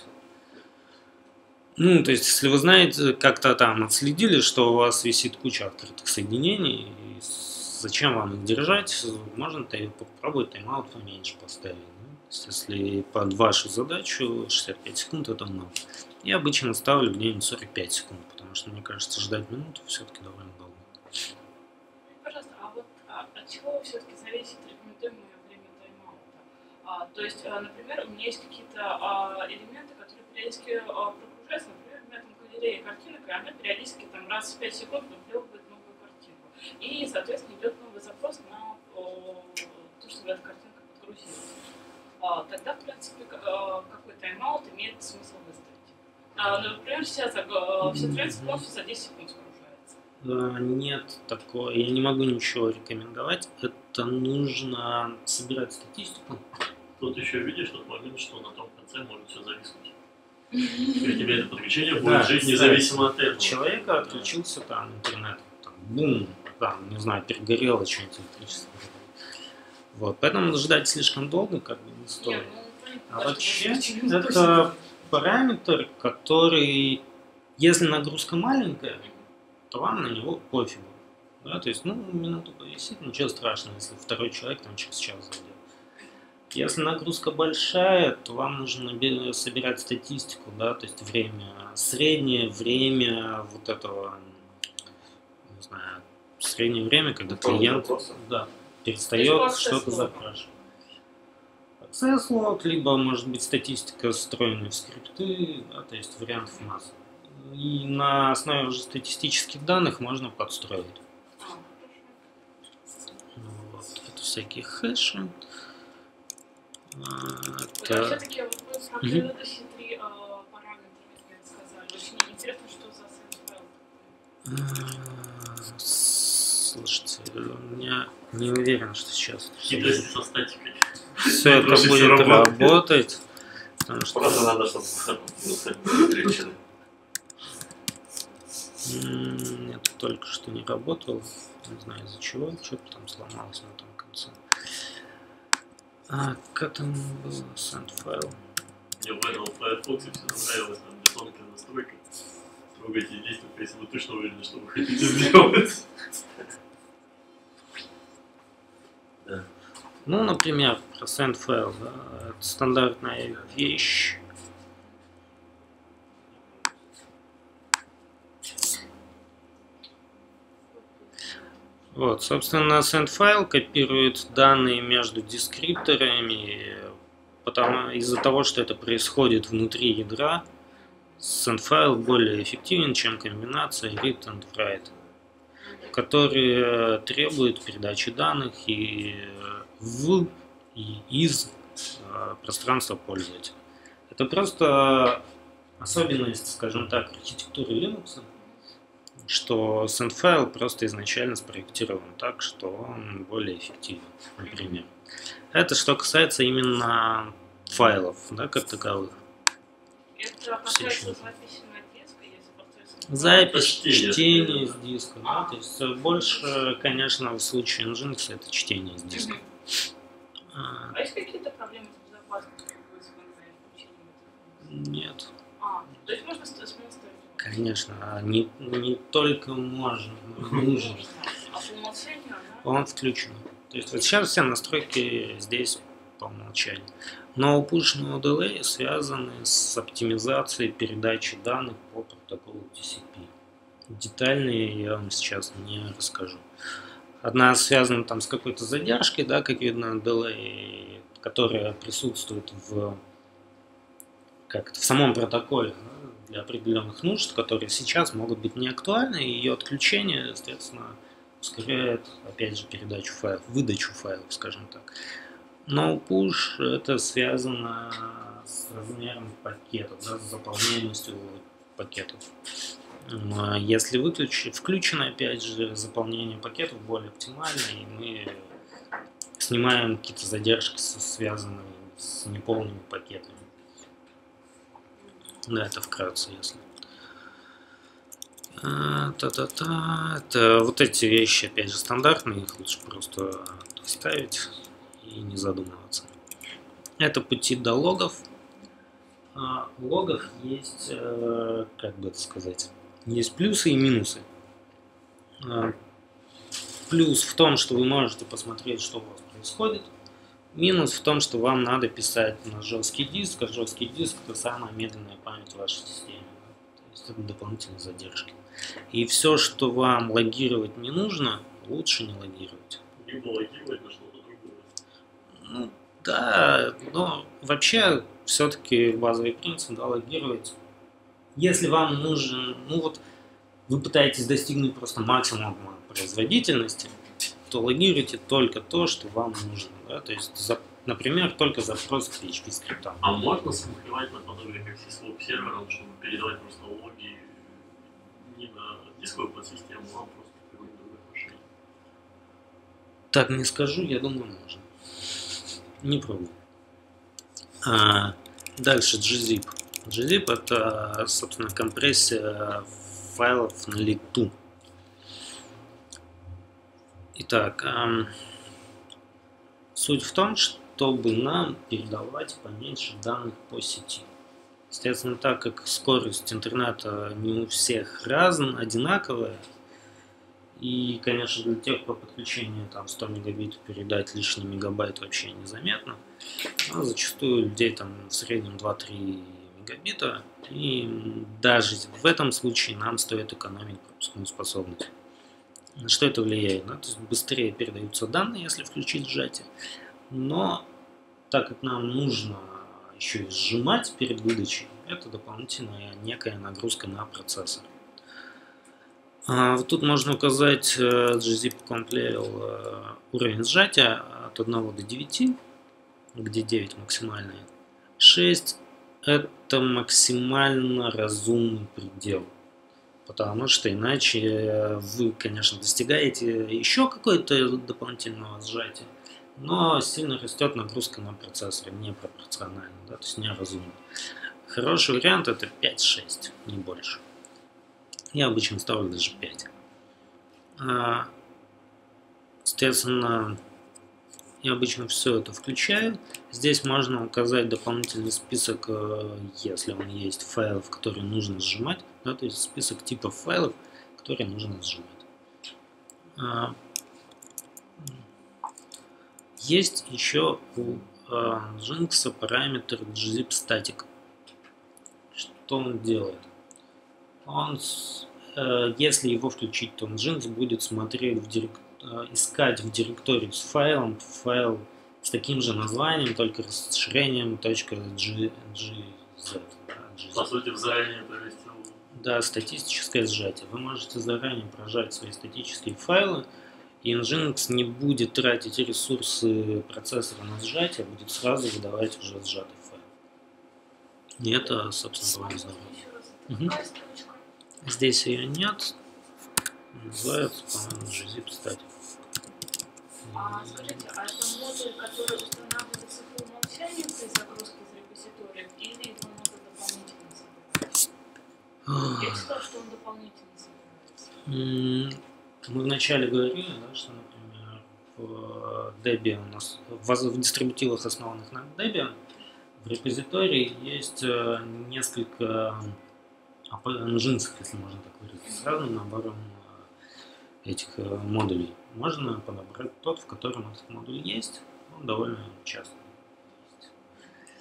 Ну, то есть, если вы знаете, как-то там отследили, что у вас висит куча открытых соединений, и зачем вам их держать, можно попробовать тайм-аут поменьше поставить. Если под вашу задачу 65 секунд это много. Я обычно ставлю где-нибудь 45 секунд, потому что, мне кажется, ждать минуту все-таки довольно долго. Пожалуйста, а вот от чего все-таки зависит рекомендуемое время тайм-аута? То есть, например, у меня есть какие-то элементы, которые периодически прогружаются, например, у меня там галерея картинок, и она периодически там раз в 5 секунд выплевывает новую картинку. И, соответственно, идет новый запрос на то, чтобы эта картинка подгрузилась. Тогда, в принципе, какой тайм-аут имеет смысл выставить. Например, сейчас все страницы полностью за 10 секунд загружаются. Нет такого, я не могу ничего рекомендовать. Это нужно собирать статистику. Тут еще видишь тот момент, что на том конце может все зависнуть. И тебе это подключение будет жить независимо от этого. Человека отключился там интернет, там, бум, там, не знаю, перегорело что-нибудь электричество. Вот, поэтому ждать слишком долго как бы не стоит. А вообще это параметр, который, если нагрузка маленькая, то вам на него пофигу. Да, то есть, ну, минуту повисит, ничего страшного, если второй человек там через час зайдет. Если нагрузка большая, то вам нужно собирать статистику, да, то есть среднее время вот этого, не знаю, среднее время, когда клиент перестает что-то запрашивать. Access log, либо может быть статистика, встроенная в скрипты, да, то есть вариантов масса. И на основе уже статистических данных можно подстроить. Вот, это всякие хэши. Все-таки вы про предыдущие 3 параметра сказали. Очень интересно, что за сет-файл. Слушайте, я не уверен, что сейчас Хитрости со статикой. все это будет работать. Потому что просто надо, чтобы переключены. Это только что не работало. Не знаю из-за чего. Что-то там сломалось на том конце. Как там было? Send файл. Мне в этом Firefox все нравилось, там где тонкая настройка. Трогайте действия, если вы точно уверены, что вы хотите сделать. Да. Ну, например, про send файл, да, это стандартная вещь. Вот, собственно, send файл копирует данные между дескрипторами, из-за того, что это происходит внутри ядра. Send файл более эффективен, чем комбинация read and write, которые требуют передачи данных и в и из пространства пользователя. Это просто особенность, скажем так, архитектуры Linux, что send файл просто изначально спроектирован так, что он более эффективен, например. Это что касается именно файлов, да, как таковых. Это касается записи на диск, если процессор... Запись, чтение с диска, да, то есть больше, конечно, в случае Nginx это чтение с диска. А есть какие-то проблемы с безопасностью в включении? Нет. То есть можно ставить? Конечно, не только можно, но нужно. А по умолчанию, да? Он включен. То есть вот сейчас все настройки здесь по умолчанию. No Push No Delay связаны с оптимизацией передачи данных по протоколу TCP. Детальнее я вам сейчас не расскажу. Одна связана там с какой-то задержкой, да, как видно, delay, которая присутствует в самом протоколе, да, для определенных нужд, которые сейчас могут быть не актуальны, и ее отключение, соответственно, ускоряет, опять же, передачу файлов, выдачу файлов, скажем так. No Push это связано с размером пакетов, да, с заполняемостью пакетов. Если включено, опять же, заполнение пакетов более оптимально, и мы снимаем какие-то задержки, связанные с неполными пакетами. Да, это вкратце, если. Это вот эти вещи, опять же, стандартные, их лучше просто оставить и не задумываться. Это пути до логов. У логов есть, как бы это сказать, есть плюсы и минусы. Плюс в том, что вы можете посмотреть, что у вас происходит. Минус в том, что вам надо писать на жесткий диск, а жесткий диск это самая медленная память в вашей системе. То есть это дополнительные задержки. И все, что вам логировать не нужно, лучше не логировать. Либо логировать на что-то другое. Ну, да, но вообще все-таки базовый принцип, да, логировать. Если вам нужен, ну вот, вы пытаетесь достигнуть просто максимума производительности, то логируйте только то, что вам нужно. Да? То есть, например, только запрос к PHP скриптам. А можно смахивать наподобие как syslog сервером, чтобы передавать просто логи не на дисковую подсистему, а просто в какой-нибудь другой машине? Так не скажу, я думаю, можно. Не пробую. Дальше gzip. gzip это, собственно, компрессия файлов на лету. Итак, суть в том, чтобы нам передавать поменьше данных по сети. Естественно, так как скорость интернета не у всех одинаковая, и, конечно, для тех, кто подключение там 100 мегабит передать лишний мегабайт вообще незаметно, но зачастую у людей там в среднем 2-3 мегабита, и даже в этом случае нам стоит экономить пропускную способность. На что это влияет? Ну, то есть быстрее передаются данные, если включить сжатие, но так как нам нужно еще и сжимать перед выдачей, это дополнительная некая нагрузка на процессор. Вот тут можно указать gzip compile уровень сжатия от 1 до 9, где 9 максимальные. 6 это максимально разумный предел. Потому что иначе вы, конечно, достигаете еще какое-то дополнительного сжатия, но сильно растет нагрузка на процессор, непропорционально, да, то есть неразумно. Хороший вариант это 5-6, не больше. Я обычно ставлю даже 5. Соответственно, я обычно все это включаю. Здесь можно указать дополнительный список, если он есть, файлов, которые нужно сжимать. Да, то есть список типов файлов, которые нужно сжимать. Есть еще у Nginx параметр gzip static. Что он делает? Если его включить, то Nginx будет смотреть искать в директории с файлом файл с таким же названием, только расширением .gz. По сути, заранее провести. Да, статистическое сжатие. Вы можете заранее прожать свои статические файлы, и Nginx не будет тратить ресурсы процессора на сжатие, а будет сразу выдавать уже сжатый файл. И это, собственно, довольно здорово. Здесь ее нет. Называется, по-моему, gzip static. Скажите, а это модуль, который устанавливается по умолчанию при загрузке из репозитория, или его надо дополнительно собирать? Я читала, что он дополнительно собирается. Мы вначале говорили, да, что, например, в Debian у нас в дистрибутивах, основанных на Debian, в репозитории есть несколько Nginx, если можно так выразиться, с разным набором этих модулей. Можно подобрать тот, в котором этот модуль есть. Он довольно часто есть.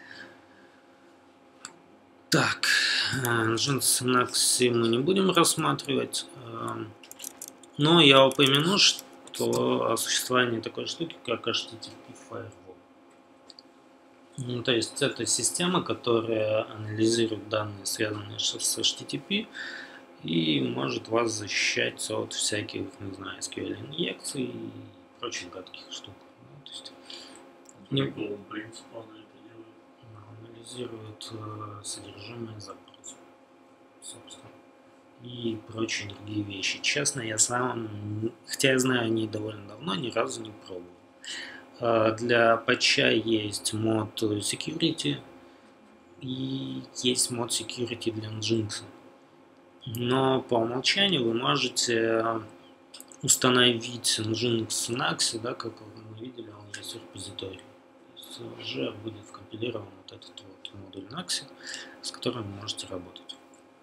Nginx Naxi мы не будем рассматривать, но я упомяну, что о существовании такой штуки, как HTTP Firewall. Ну, то есть это система, которая анализирует данные, связанные с HTTP, и может вас защищать от всяких, не знаю, SQL-инъекций и прочих гадких штук. Ну, то есть, Какого принципа она это делает? Анализирует содержимое запроса, собственно, и прочие другие вещи. Честно, я сам, хотя я знаю о ней довольно давно, ни разу не пробовал. Для патча есть мод security и есть мод security для Nginx. Но по умолчанию вы можете установить Nginx Naxi, да, как мы видели, он есть в репозитории. То есть уже будет вкомпилирован вот этот вот модуль Naxi, с которым вы можете работать.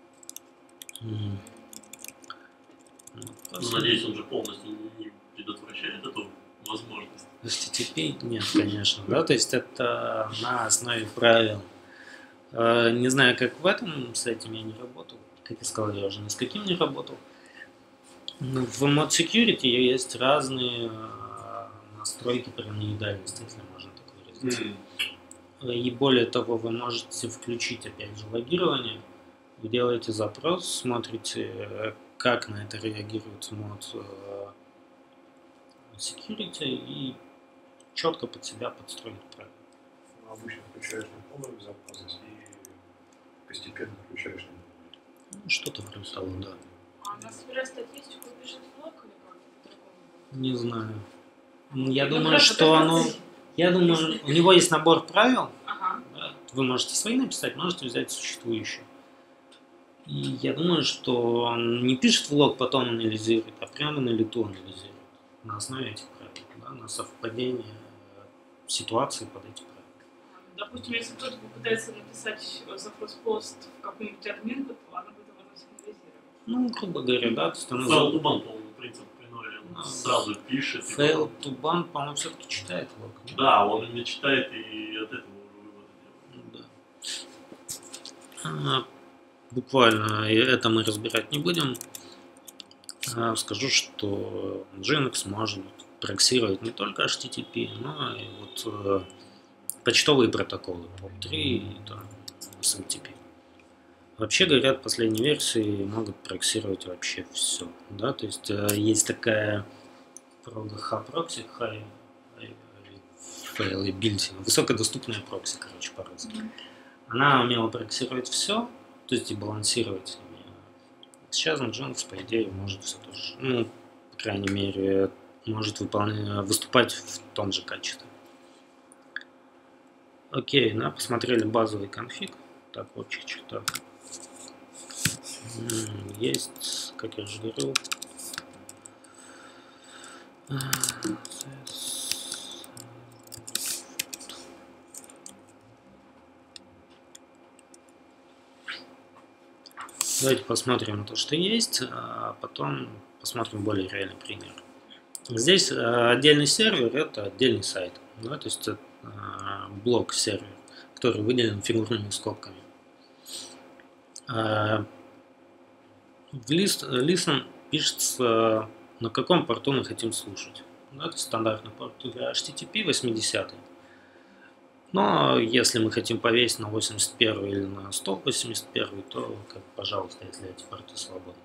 Надеюсь, он же полностью не предотвращает эту возможность. HTTP? Нет, конечно. Да? То есть это на основе правил. Не знаю, как в этом, с этим я не работал. Как я сказал, я уже ни с каким не работал. Но в Mod Security есть разные настройки параноидальности, если можно так выразиться. И более того, вы можете включить, опять же, логирование. Вы делаете запрос, смотрите, как на это реагирует мод Security и четко под себя подстроить правила. Обычно включаешь на полный запрос и постепенно включаешь на Что-то вроде того, да. А она собирает статистику и пишет блог или как-то по-другому? Не знаю. Я думаю, что оно... Я думаю, у него есть набор правил. Ага. Да, вы можете свои написать, можете взять существующие. И я думаю, что он не пишет в лог, потом анализирует, а прямо на лету анализирует. На основе этих правил, да, на совпадение ситуации под эти правила. Допустим, если кто-то попытается написать запрос-пост в какую-нибудь админку, то она будет его сигнализировать. Ну, грубо говоря, да. То есть она Fail to ban, по-моему, принцип приной, он сразу пишет. Fail to ban, по-моему, все-таки читает лог. Да, он не читает и от этого уже выводы делает. Да. Буквально это мы разбирать не будем. Скажу, что Nginx может проксировать не только HTTP, но и вот почтовые протоколы POP3 и там, SMTP. Вообще, говорят, последние версии могут проксировать вообще все. Да? То есть есть такая прокси, high availability, высокодоступная прокси, короче, по-русски. Она умела проксировать все, то есть и балансировать. Сейчас Nginx, по идее, может все тоже, ну, по крайней мере, может выступать в том же качестве. Окей, да, посмотрели базовый конфиг, так, в общих чертах. Есть, как я уже говорил, давайте посмотрим то, что есть, а потом посмотрим более реальный пример. Здесь отдельный сервер, это отдельный сайт, да, то есть блок сервер, который выделен фигурными скобками. В listen пишется, на каком порту мы хотим слушать. Да, это стандартный порт для HTTP 80. Но если мы хотим повесить на 81 или на 181, то, пожалуйста, если эти порты свободны.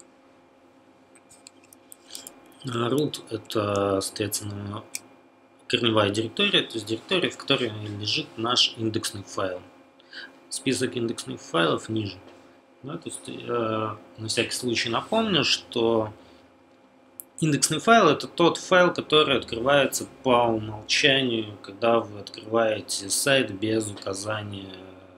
Root — это, соответственно, корневая директория, то есть директория, в которой лежит наш индексный файл. Список индексных файлов ниже. Да, то есть, на всякий случай напомню, что индексный файл — это тот файл, который открывается по умолчанию, когда вы открываете сайт без указания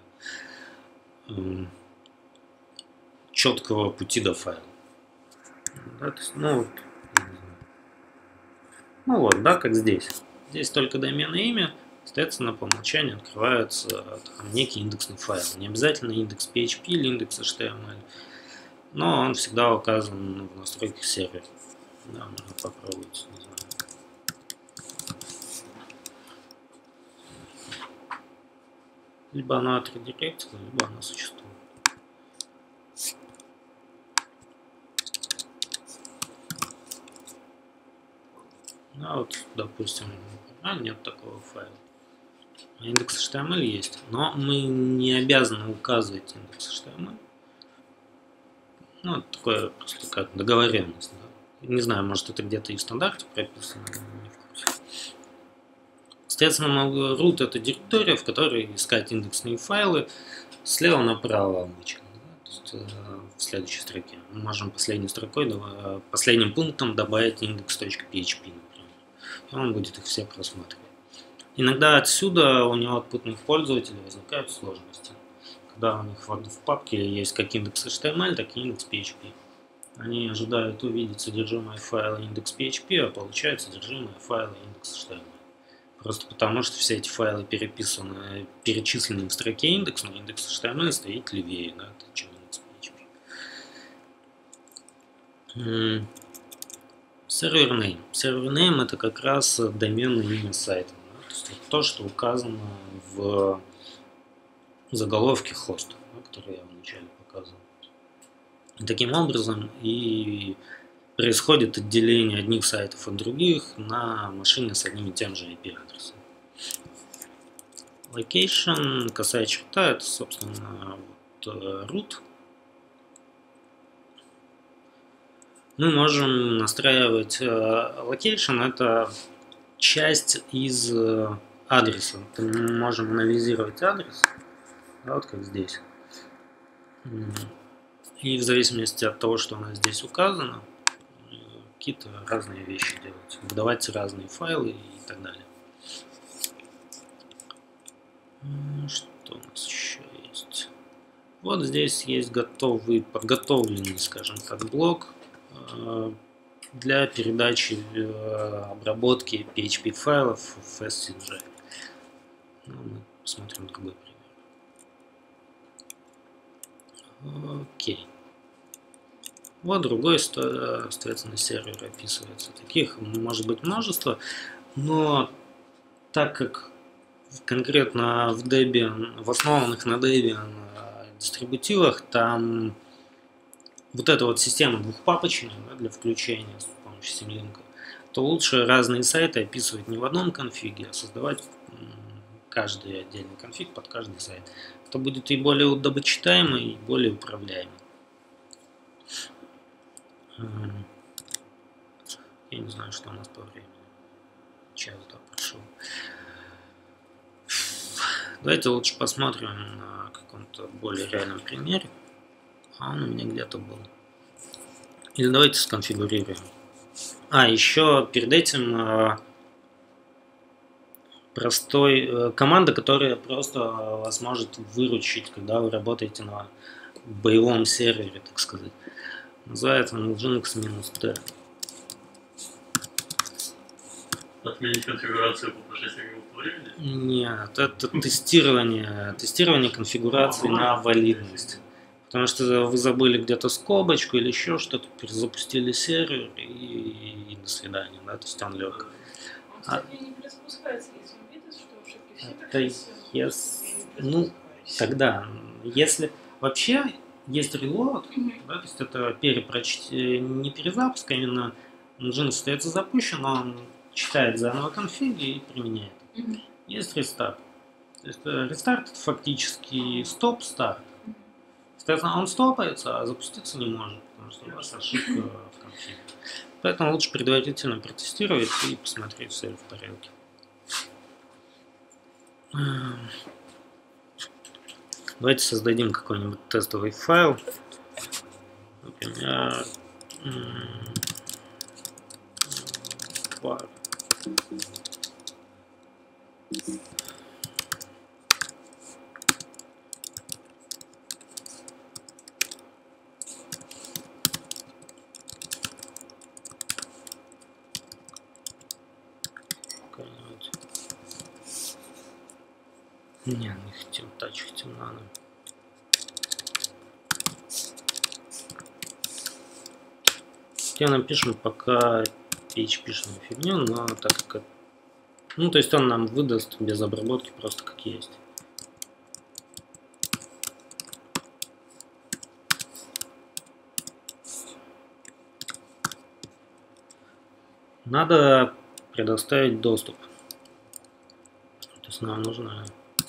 четкого пути до файла. Да, то есть, ну вот, да, как здесь. Здесь только доменное имя, соответственно, по умолчанию открывается там некий индексный файл. Не обязательно индекс PHP или индекс HTML, но он всегда указан в настройках сервера. Да, можно попробовать, не знаю. Либо она отредиректила, либо она существует. А вот, допустим, нет такого файла. Индекс HTML есть, но мы не обязаны указывать индекс HTML. Ну, это такое просто как договоренность. Да? Не знаю, может это где-то и в стандарте прописано, не в курсе. Соответственно, root — это директория, в которой искать индексные файлы слева направо обычно. Да? То есть, в следующей строке. Мы можем последней строкой, последним пунктом добавить index.php, например. И он будет их все просматривать. Иногда отсюда у него отпутных пользователей возникают сложности. Когда у них в папке есть как индекс HTML, так и индекс PHP. Они ожидают увидеть содержимое файла индекс PHP, а получают содержимое файла индекс HTML. Просто потому, что все эти файлы перечислены в строке индекс, но индекс HTML стоит левее, да, чем индекс PHP. Server name. Server name — это как раз доменное имя сайта. Да? То есть это то, что указано в заголовке хоста, да, который я вначале показывал. И таким образом и происходит отделение одних сайтов от других на машине с одним и тем же IP-адресом. Location, косая черта — это, собственно, вот, root. Мы можем настраивать location — это часть из адреса. Мы можем анализировать адрес, да, вот как здесь. И в зависимости от того, что у нас здесь указано, какие-то разные вещи делать. Выдавать разные файлы и так далее. Что у нас еще есть? Вот здесь есть подготовленный, скажем так, блок для передачи обработки PHP файлов в FastCJ. Ну, мы посмотрим другой пример. Окей. Вот другой, соответственно, сервер описывается. Таких может быть множество, но так как конкретно в Debian, в основанных на Debian дистрибутивах, там вот эта вот система двухпапочная, да, для включения с помощью Symlink, то лучше разные сайты описывать не в одном конфиге, а создавать каждый отдельный конфиг под каждый сайт. Это будет и более удобочитаемо, и более управляемо. Я не знаю, что у нас по времени. Час, да, прошел. Давайте лучше посмотрим на каком-то более реальном примере. А он у меня где-то был. Или давайте сконфигурируем. Еще перед этим команда, которая просто вас может выручить, когда вы работаете на боевом сервере, так сказать. Называется nginx-t. Отменить конфигурацию по прошествии времени? Нет, это тестирование конфигурации на валидность. Потому что вы забыли где-то скобочку или еще что-то, перезапустили сервер и до свидания, да, то есть он лег. Он, кстати, не перезапускается, если он видит, что ошибки все так тогда, если вообще есть reload, да, то есть это не перезапуск, а именно Nginx остается запущен, он читает заново конфиги и применяет. Есть рестарт. То есть рестарт — это фактически стоп-старт. Соответственно, он стопается, а запуститься не может, потому что у вас ошибка в конфиге. Поэтому лучше предварительно протестировать и посмотреть, все ли в порядке. Давайте создадим какой-нибудь тестовый файл. Например, var. Не хотим тач, хотим нано. Я напишем пока PHP-шную фигню, но так как... то есть он нам выдаст без обработки просто как есть. Надо предоставить доступ. То есть нам нужно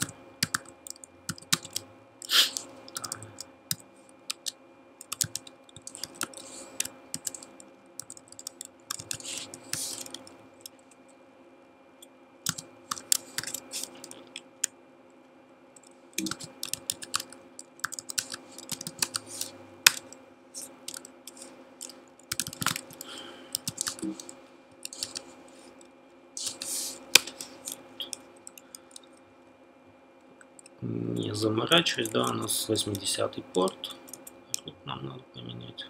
не заморачиваюсь, да, у нас 80-й порт. Тут нам надо поменять.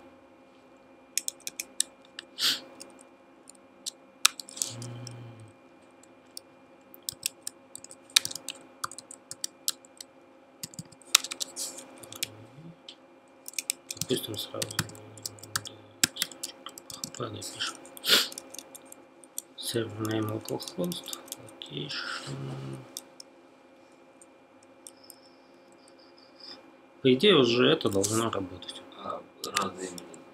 Допустим, сразу напишем server name localhost location. По идее уже это должно работать. Разные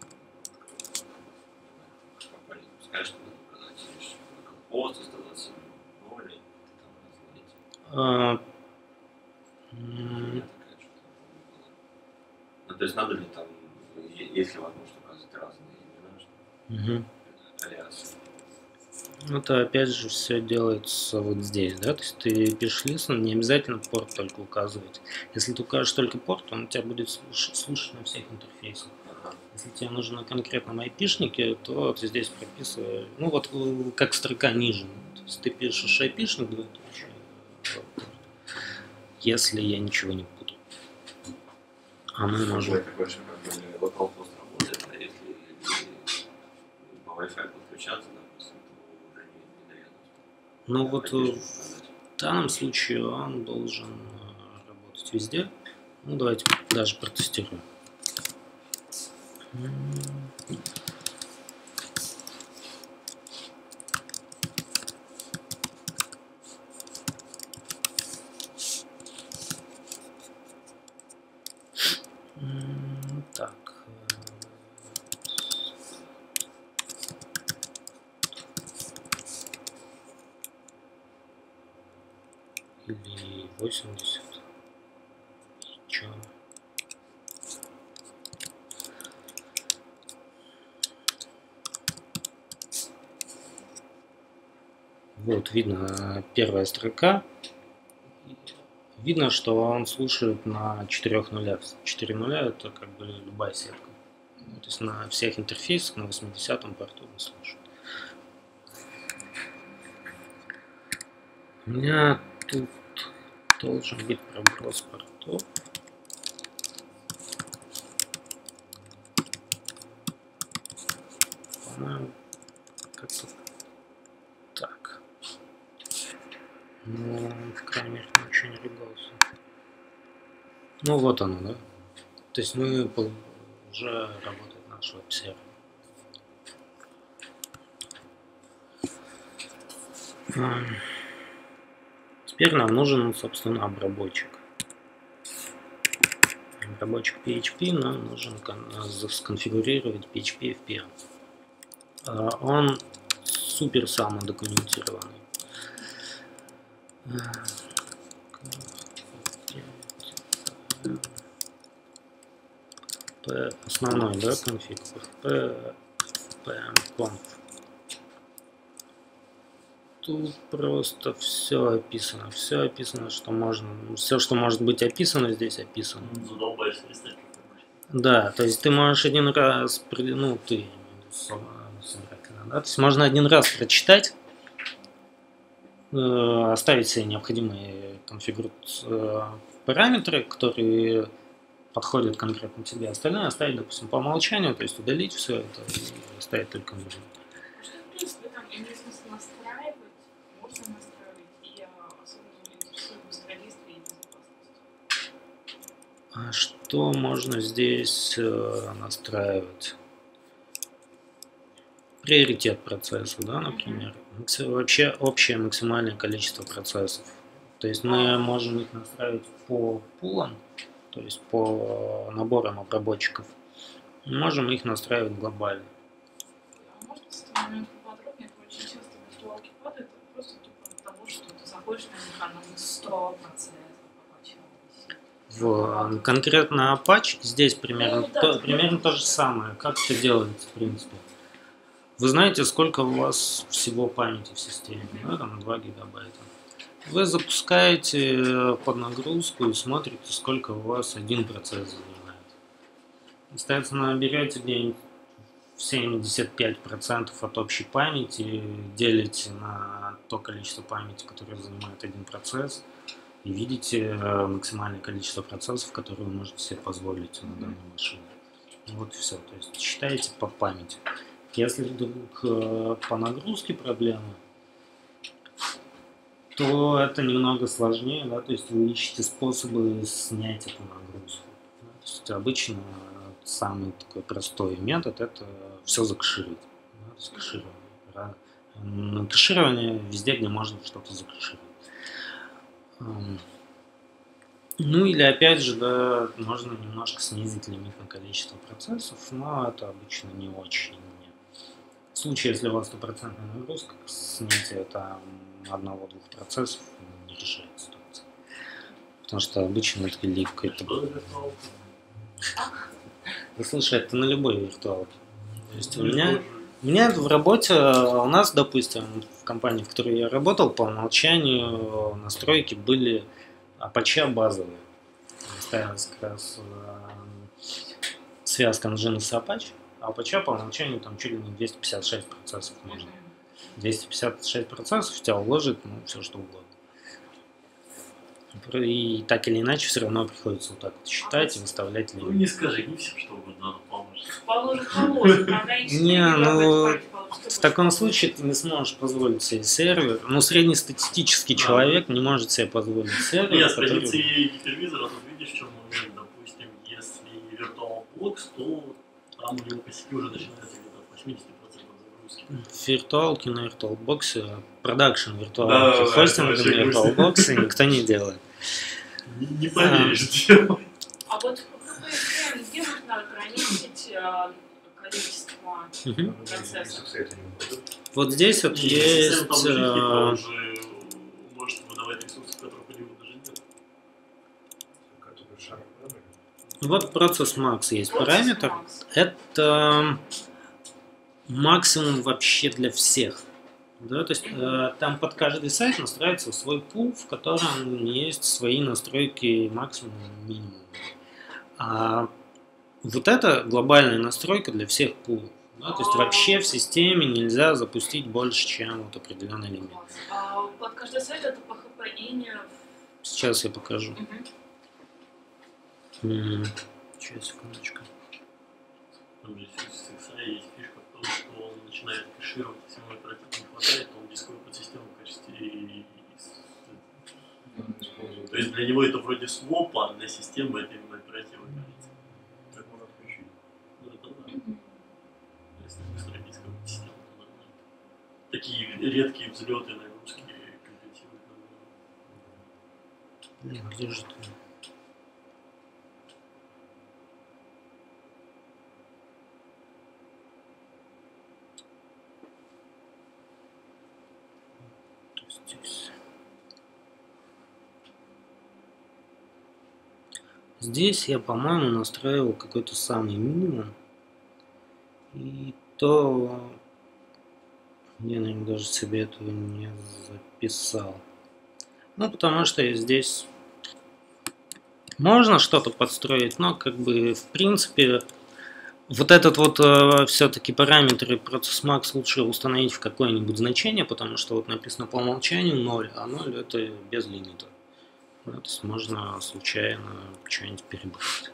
скажешь, что надо продать пост, 127 0, то есть надо ли там, если возможно, указать разные имена, алиасы? Это опять же все делается вот здесь, да, то есть ты пишешь listen, не обязательно порт только указывать. Если ты укажешь только порт, он у тебя будет слушать на всех интерфейсах. Если тебе нужно на конкретном айпишнике, то ты здесь прописываешь, ну вот как строка ниже. То есть ты пишешь айпишник, если я ничего не путаю. А мы можем... Localhost работает, а если по Wi-Fi подключаться, допустим, то уже не дает. Ну вот в данном случае он должен работать везде. Ну давайте даже протестируем. Так. Или 80. Чё? Вот видно первая строка. Видно, что он слушает на 4 нулях. 4 нуля это как бы любая сетка. То есть на всех интерфейсах на 80-м порту он слушает. У меня тут должен быть проброс портов. По-моему, как-то так. Ну, в крайней мере, ничего не регался. Ну, вот оно, да? То есть мы уже работает наш веб-сервер. Теперь нам нужен, собственно, обработчик. Обработчик PHP нам нужно сконфигурировать PHP в первом. Он супер самодокументированный. Основной, да, конфиг pm-conf. Тут просто все описано, что можно, все, что может быть описано, здесь описано. Да, то есть ты можешь один раз, ну ты, да, то есть можно один раз прочитать, оставить себе необходимые параметры, которые подходят конкретно тебе, остальное оставить, допустим, по умолчанию, то есть удалить все это и оставить только нужно. В принципе, там имеет смысл настраивать, можно настраивать, и особенно интересует быстродействие и безопасность. А что можно здесь настраивать? Приоритет процесса, да, например. Вообще общее максимальное количество процессов. То есть мы можем их настраивать по пулам, то есть по наборам обработчиков. Можем их настраивать глобально. А может, в этот момент поподробнее, это очень часто виртуалки заходишь на них, оно 100%. Конкретно Apache здесь примерно, примерно то же самое. Как все делается, в принципе. Вы знаете, сколько у вас всего памяти в системе? Да, там 2 гигабайта. Вы запускаете под нагрузку и смотрите, сколько у вас один процесс занимает. Соответственно, берете где-нибудь 75% от общей памяти, делите на то количество памяти, которое занимает один процесс, и видите максимальное количество процессов, которые вы можете себе позволить на данной машине. Вот и все. То есть считаете по памяти. Если вдруг по нагрузке проблемы, то это немного сложнее, да, то есть вы ищете способы снять эту нагрузку. То есть обычно самый такой простой метод — это все закэшировать. Да, кэширование везде, где можно что-то закэшировать. Ну или опять же, да, можно немножко снизить лимитное количество процессов, но это обычно не очень. В случае, если у вас 100% нагрузка, снятие там 1-2 процессов не решает ситуацию. Потому что обычно это какой-то... Да, слушай, это на любой виртуалке. То есть у меня в работе, у нас, допустим, в компании, в которой я работал, по умолчанию настройки были Apache базовые. Ставилась как раз связка Nginx с Apache. А Apache по умолчанию там чуть ли не 256 процессов можно. 256 процессов в тебя уложит, ну, все что угодно. И так или иначе все равно приходится вот так вот считать и выставлять лимит. Ну не скажи, не все что угодно поможет. Положит, не, ну в таком случае ты не сможешь позволить себе сервер. Ну среднестатистический человек не может себе позволить сервер. Нет, с позиции гипервизора тут видишь, в чем момент, допустим, если VirtualBox, то там у него косяки уже начинаются где-то от 80% загрузки. Виртуалки на VirtualBox, продакшн виртуалки, хостинг на VirtualBox никто не делает. Не поверишь, дело. А вот где можно ограничить количество процессов? Вот здесь вот есть... Может выдавать ресурсы, которых у него даже нет. Вот процесс Max есть параметр. Это максимум вообще для всех. Да, то есть там под каждый сайт настраивается свой пул, в котором есть свои настройки максимум и минимум. А вот это глобальная настройка для всех пулов. Да, то есть вообще в системе нельзя запустить больше, чем вот определенный лимит. Под каждый сайт это по HPI? Сейчас я покажу. Сейчас, секундочку. Там есть фишка в том, что он начинает кэшировать, если ему оперативно не хватает, то он дисковую подсистему в качестве. То есть для него это вроде свопа, а для системы это именно оперативно кажется. Так можно отключить. Ну это да. Если быстро дисковую подсистему, то нормально. Такие редкие взлеты нагрузки компенсируют нормально. Где же ты? Здесь я, по-моему, настраивал какой-то самый минимум. И то я, наверное, даже себе этого не записал. Ну, потому что здесь можно что-то подстроить, но как бы в принципе вот этот вот все-таки параметры процесс Max лучше установить в какое-нибудь значение, потому что вот написано по умолчанию 0, а 0 это без лимита. Да, то есть можно случайно что-нибудь перебрать.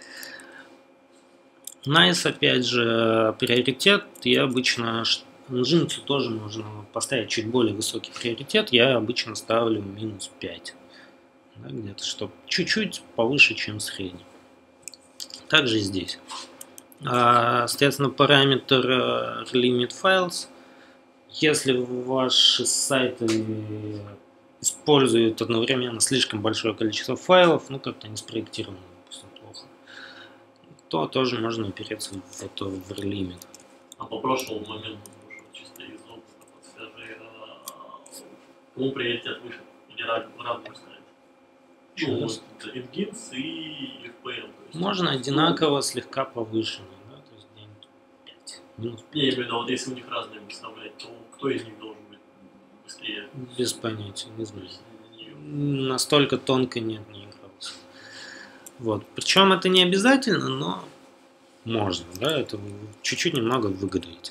Nice, опять же, приоритет. Я обычно Nginx тоже можно поставить чуть более высокий приоритет. Я обычно ставлю -5. Да, где-то, чтобы чуть-чуть повыше, чем средний. Также и здесь. Соответственно, параметр limit files. Если ваши сайты используют одновременно слишком большое количество файлов, ну как-то не спроектировано, плохо, то тоже можно опереться в эту limit. А по прошлому моменту, чисто из опыта, подскажи, кому приоритет выше? Или равную ставить? Ну, вот Nginx и FPL. Можно одинаково, слегка повышенно, да, то есть где-нибудь 5, минус 5. Не, именно вот если у них разные выставлять, то кто из них должен быть быстрее? Без понятия, не знаю. Настолько тонко не игрался. Вот. Причем это не обязательно, но можно, да, это чуть-чуть немного выгодует.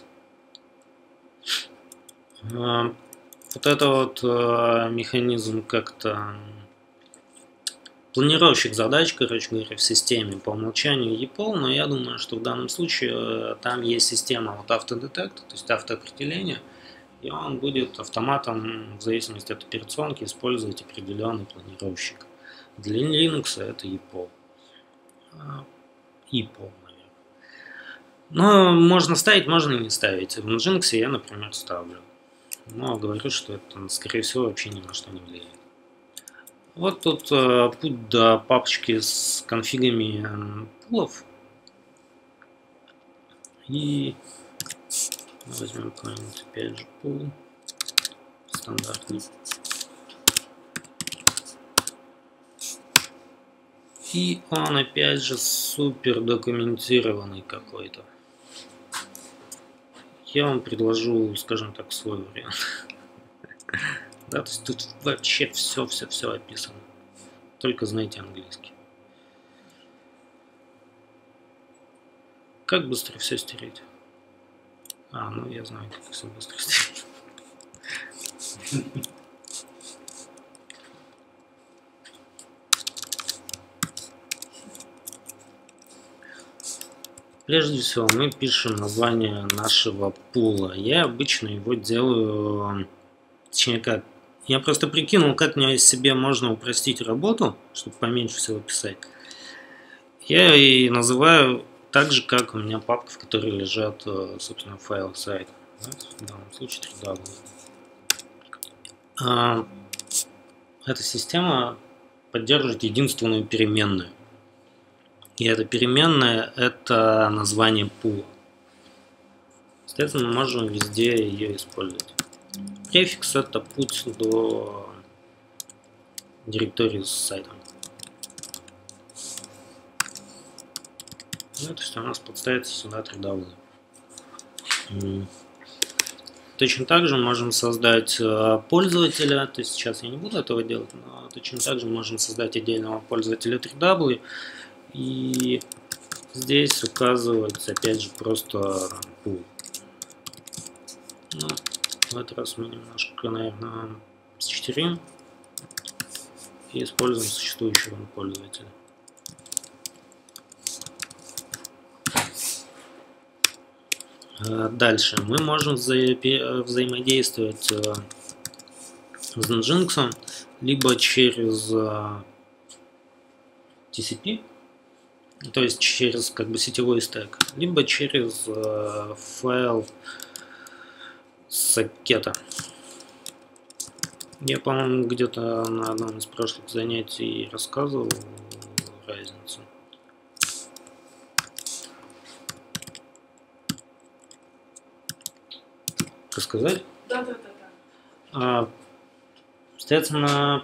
Вот это вот механизм как-то планировщик задач, короче говоря, в системе по умолчанию EPOL, но я думаю, что в данном случае там есть система вот автодетекта, то есть автоопределения, и он будет автоматом в зависимости от операционки использовать определенный планировщик. Для Linux это EPOL. EPOL, наверное. Но можно ставить, можно и не ставить. В Nginx я, например, ставлю. Но говорю, что это, скорее всего, вообще ни на что не влияет. Вот тут путь до папочки с конфигами пулов. И возьмем какой-нибудь, опять же, пул стандартный. И он, опять же, супер документированный какой-то. Я вам предложу, скажем так, свой вариант. Да, то есть тут вообще все описано. Только знаете английский. Как быстро все стереть? Ну я знаю, как все быстро стереть. Прежде всего мы пишем название нашего пула. Я обычно его делаю, точнее как, я просто прикинул, как мне себе можно упростить работу, чтобы поменьше всего писать. Я и называю так же, как у меня папка, в которой лежат, собственно, файлы сайта. В данном случае 3W. Эта система поддерживает единственную переменную. И эта переменная – это название пула. Соответственно, мы можем везде ее использовать. Префикс – это путь до директории с сайтом. Ну, то есть у нас подставится сюда 3W. Точно так же можем создать пользователя, то есть сейчас я не буду этого делать, но точно так же можем создать отдельного пользователя 3W. И здесь указывается, опять же, просто пул. Ну, в этот раз мы немножко, наверное, счетверим и используем существующего пользователя. Дальше мы можем взаимодействовать с Nginx либо через TCP, то есть через как бы сетевой стек, либо через файл сокета. Я, по-моему, где-то на одном из прошлых занятий рассказывал разницу. Рассказать? Да. Соответственно,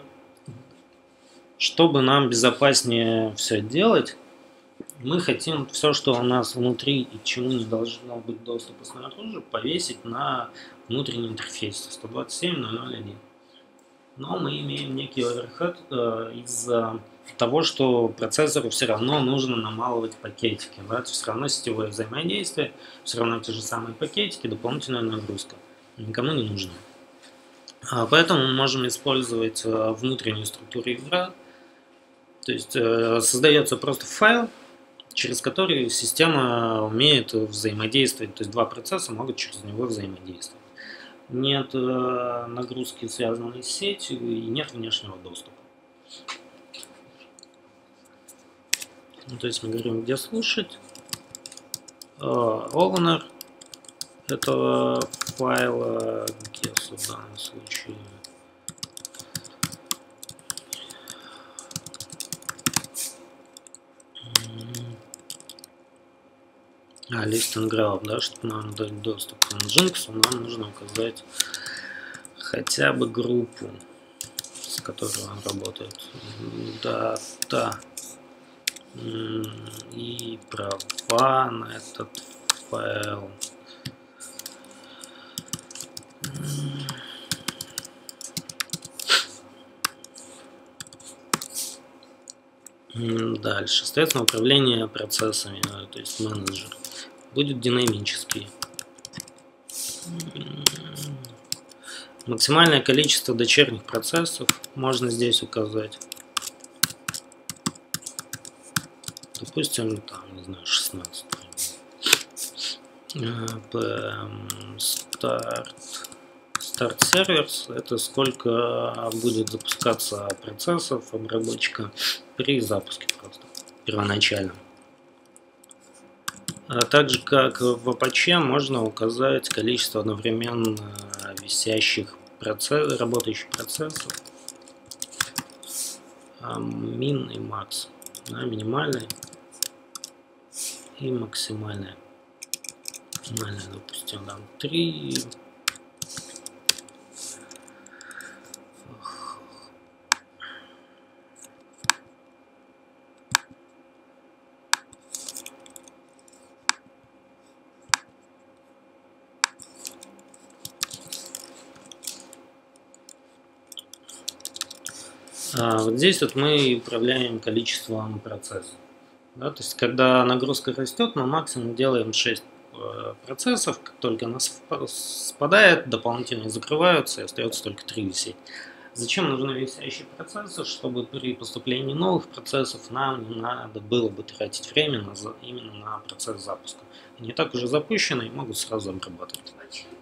чтобы нам безопаснее все делать, мы хотим все, что у нас внутри и к чему не должно быть доступа снаружи, повесить на внутренний интерфейс 127.0.0.1. Но мы имеем некий оверхед из-за того, что процессору все равно нужно намалывать пакетики. Да? Все равно сетевое взаимодействие, все равно те же самые пакетики, дополнительная нагрузка. Никому не нужно. Поэтому мы можем использовать внутреннюю структуру ядра. То есть создается просто файл, через который система умеет взаимодействовать. То есть два процесса могут через него взаимодействовать. Нет нагрузки, связанной с сетью, и нет внешнего доступа. То есть мы говорим, где слушать. Owner этого файла, guess в данном случае. List and graph, да, чтобы нам дать доступ к Nginx, нам нужно указать хотя бы группу с с которой он работает. Дата. И права на этот файл. Дальше. Соответственно, управление процессами, то есть менеджер, будет динамический. Максимальное количество дочерних процессов можно здесь указать. Допустим, там, не знаю, 16. Start servers — это сколько будет запускаться процессов обработчика при запуске просто первоначально. А также, как в Apache, можно указать количество одновременно висящих работающих процессов, min и max, да, минимальный и максимальный. Максимальный, допустим, там 3. Вот здесь вот мы управляем количеством процессов. Да, то есть, когда нагрузка растет, мы максимум делаем 6 процессов. Как только она спадает, дополнительно закрываются и остается только 3 висеть. Зачем нужны висящие процессы? Чтобы при поступлении новых процессов нам не надо было бы тратить время именно на процесс запуска. Они так уже запущены и могут сразу обрабатывать.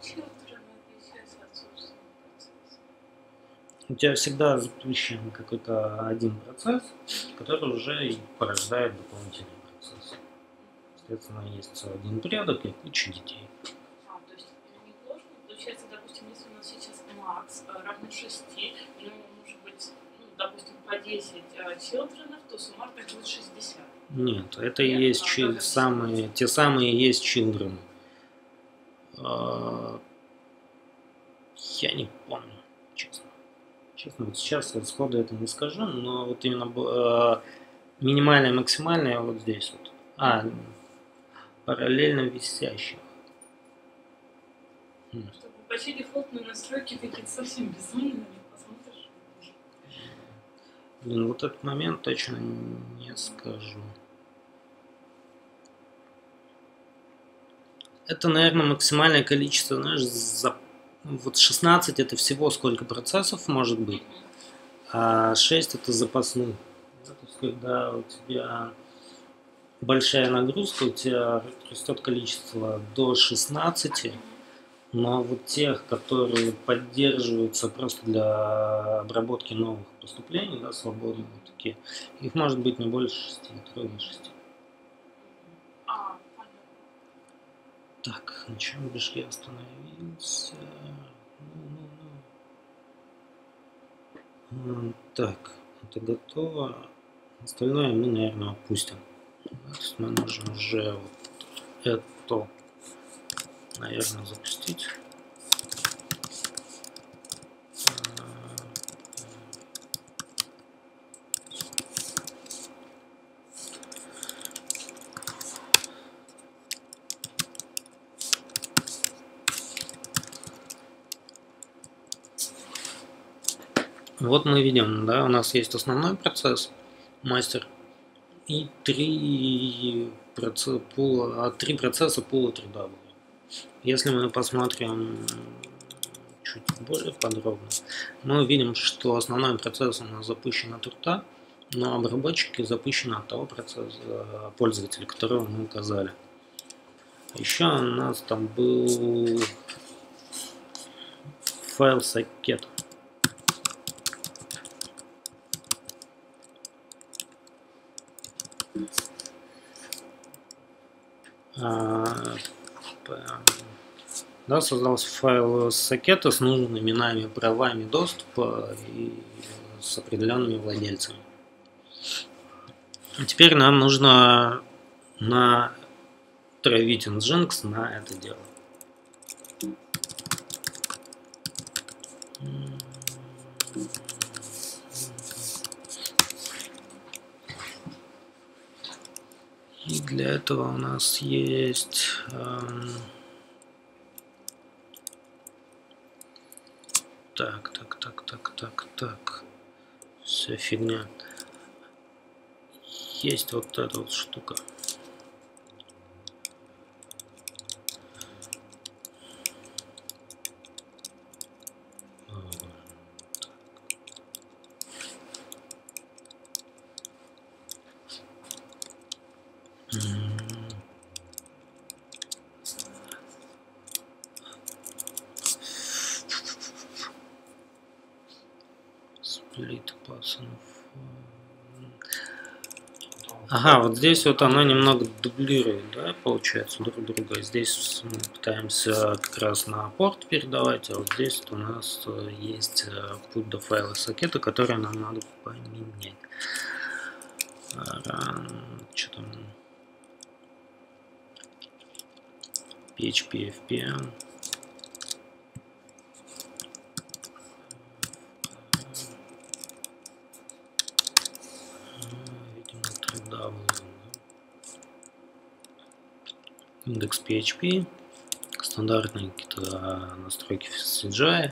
У тебя всегда запущен какой-то один процесс, который уже и порождает дополнительный процесс. Соответственно, есть один порядок и куча детей. То есть не сложно. Получается, допустим, если у нас сейчас max равно 6, ну, может быть, ну, допустим, по 10 чилдренов, то суммарно будет 60. Нет, это и есть те самые есть children. Я не помню, честно. Честно, вот сейчас я сходу это не скажу, но вот именно минимальное и максимальное вот здесь вот. Параллельно висящих. Чтобы почти дефолтные настройки какие-то совсем безумные, посмотришь. Блин, вот этот момент точно не скажу. Это, наверное, максимальное количество, знаешь, вот 16 это всего сколько процессов может быть, а 6 это запасных. То есть, когда у тебя большая нагрузка, у тебя растет количество до 16, но вот тех, которые поддерживаются просто для обработки новых поступлений, да, свободные такие, их может быть не больше 6, трое 6. Так, на чем бишь я остановился? Так, это готово. Остальное мы, наверное, опустим. То есть мы можем уже вот это, наверное, запустить. Вот мы видим, да, у нас есть основной процесс, мастер, и 3 процесса пула 3W. Если мы посмотрим чуть более подробно, мы увидим, что основной процесс у нас запущен от рута, но обработчики запущены от того процесса пользователя, которого мы указали. Еще у нас там был файл сокет. Да, создался файл сокета с нужными нами правами доступа и с определенными владельцами. Теперь нам нужно натравить Nginx на это дело. Для этого у нас есть так. Все фигня. Есть вот эта вот штука. Split pass. Ага, вот здесь вот оно немного дублирует, да, получается, друг друга. Здесь мы пытаемся как раз на порт передавать, а вот здесь вот у нас есть путь до файла сокета, который нам надо поменять. Что там? PHP FPM. Индекс PHP, стандартные какие-то настройки в CGI.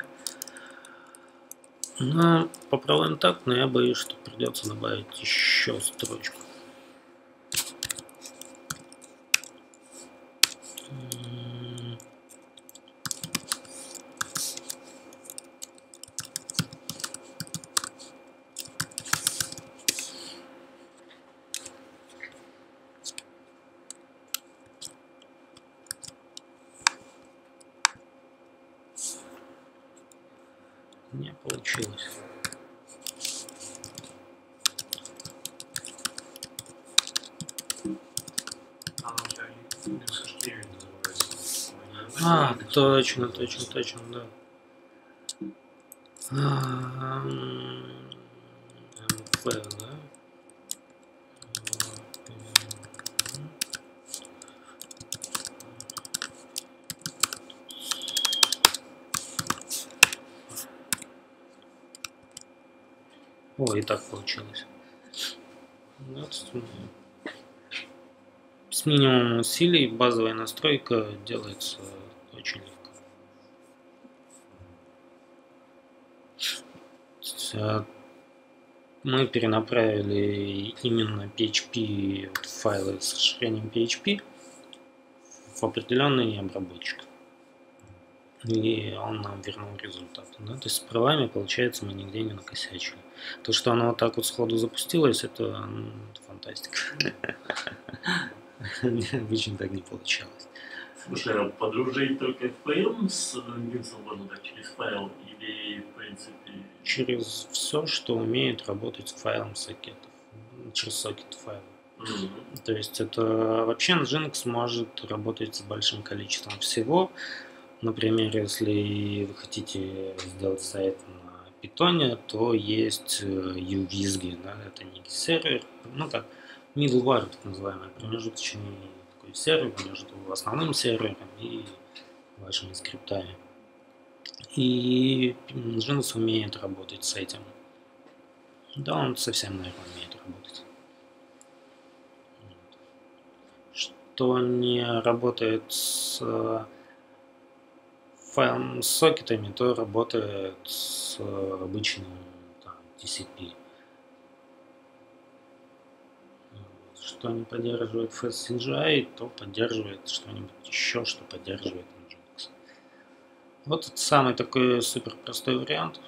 Но попробуем так, но я боюсь, что придется добавить еще строчку. Не получилось. Точно, да. МФ, да? О, и так получилось. С минимумом усилий базовая настройка делается очень легко. Мы перенаправили именно PHP файлы с расширением PHP в определенный обработчик. И он нам вернул результат. Да? То есть с правами, получается, мы нигде не накосячили. То, что оно вот так вот сходу запустилось, это фантастика. Обычно так не получалось. Слушай, а подружить только FPM с Nginx можно так через файл или, в принципе... Через все, что умеет работать с файлом сокетов. Через сокет файла. То есть это вообще Nginx может работать с большим количеством всего. Например, если вы хотите сделать сайт на Python, то есть UVisG, да, это некий сервер, ну как middleware, так называемый, промежуточный такой сервер между основным сервером и вашими скриптами. И Nginx умеет работать с этим. Да, он совсем, наверное, умеет работать. Что не работает с файлом с сокетами, то работает с обычным там, TCP. Что не поддерживает FastCGI, то поддерживает что-нибудь еще, что поддерживает Nginx. Вот это самый такой супер простой вариант.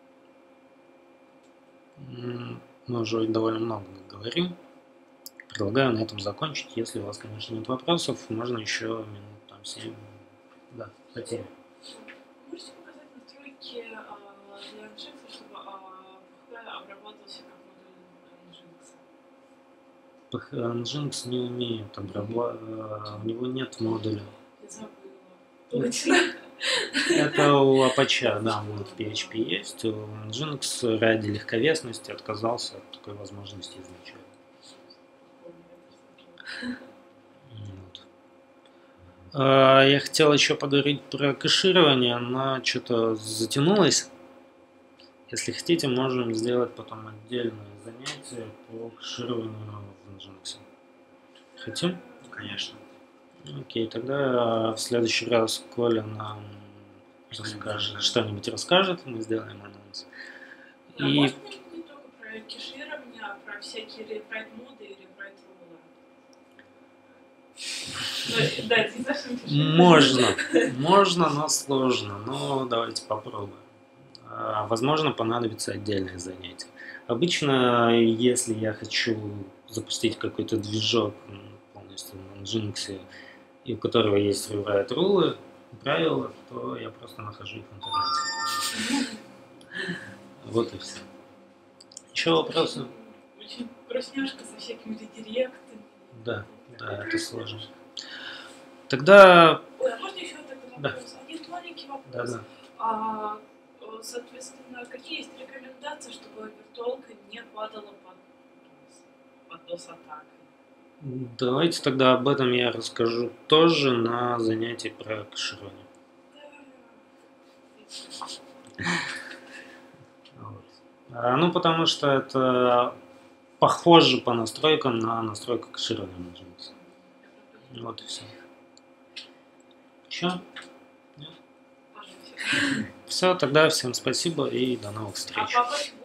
Мы уже довольно много говорим. Предлагаю на этом закончить. Если у вас, конечно, нет вопросов, можно еще минут там 7. Да, потеря. Можете показать настройки для Nginx, чтобы PHP обработался как модуль Nginx? Nginx не умеет обрабатывать, у него нет модуля. Я забыла. Точно. Это у Apache, да, вот в PHP есть. У Nginx ради легковесности отказался от такой возможности изначально. Я хотел еще поговорить про кэширование, но что-то затянулось. Если хотите, можем сделать потом отдельное занятие по кэшированию в Nginx. Хотим? Конечно. Окей, тогда в следующий раз Коля нам что-нибудь расскажет, мы сделаем анонс. А можно не только про кеширование, а про всякие репрайт-моды и репрайт-рулы? Да, это не совсем кеширование. Можно, но сложно. Но давайте попробуем. Возможно, понадобится отдельное занятие. Обычно, если я хочу запустить какой-то движок полностью на Nginx, и у которого есть rewrite рулы, правила, то я просто нахожу их в интернете. Вот и все. Еще вопросы? Очень простняшка со всякими редиректами. Да, это сложно. Тогда... Ой, а можно еще тогда вопрос? Один маленький вопрос. Да. Соответственно, какие есть рекомендации, чтобы виртуалка не падала под DOS-атакой? Давайте тогда об этом я расскажу тоже на занятии про кэширование. Вот. Потому что это похоже по настройкам на настройку кэширования на Nginx. Вот и все. Че? Нет? Все, тогда всем спасибо и до новых встреч.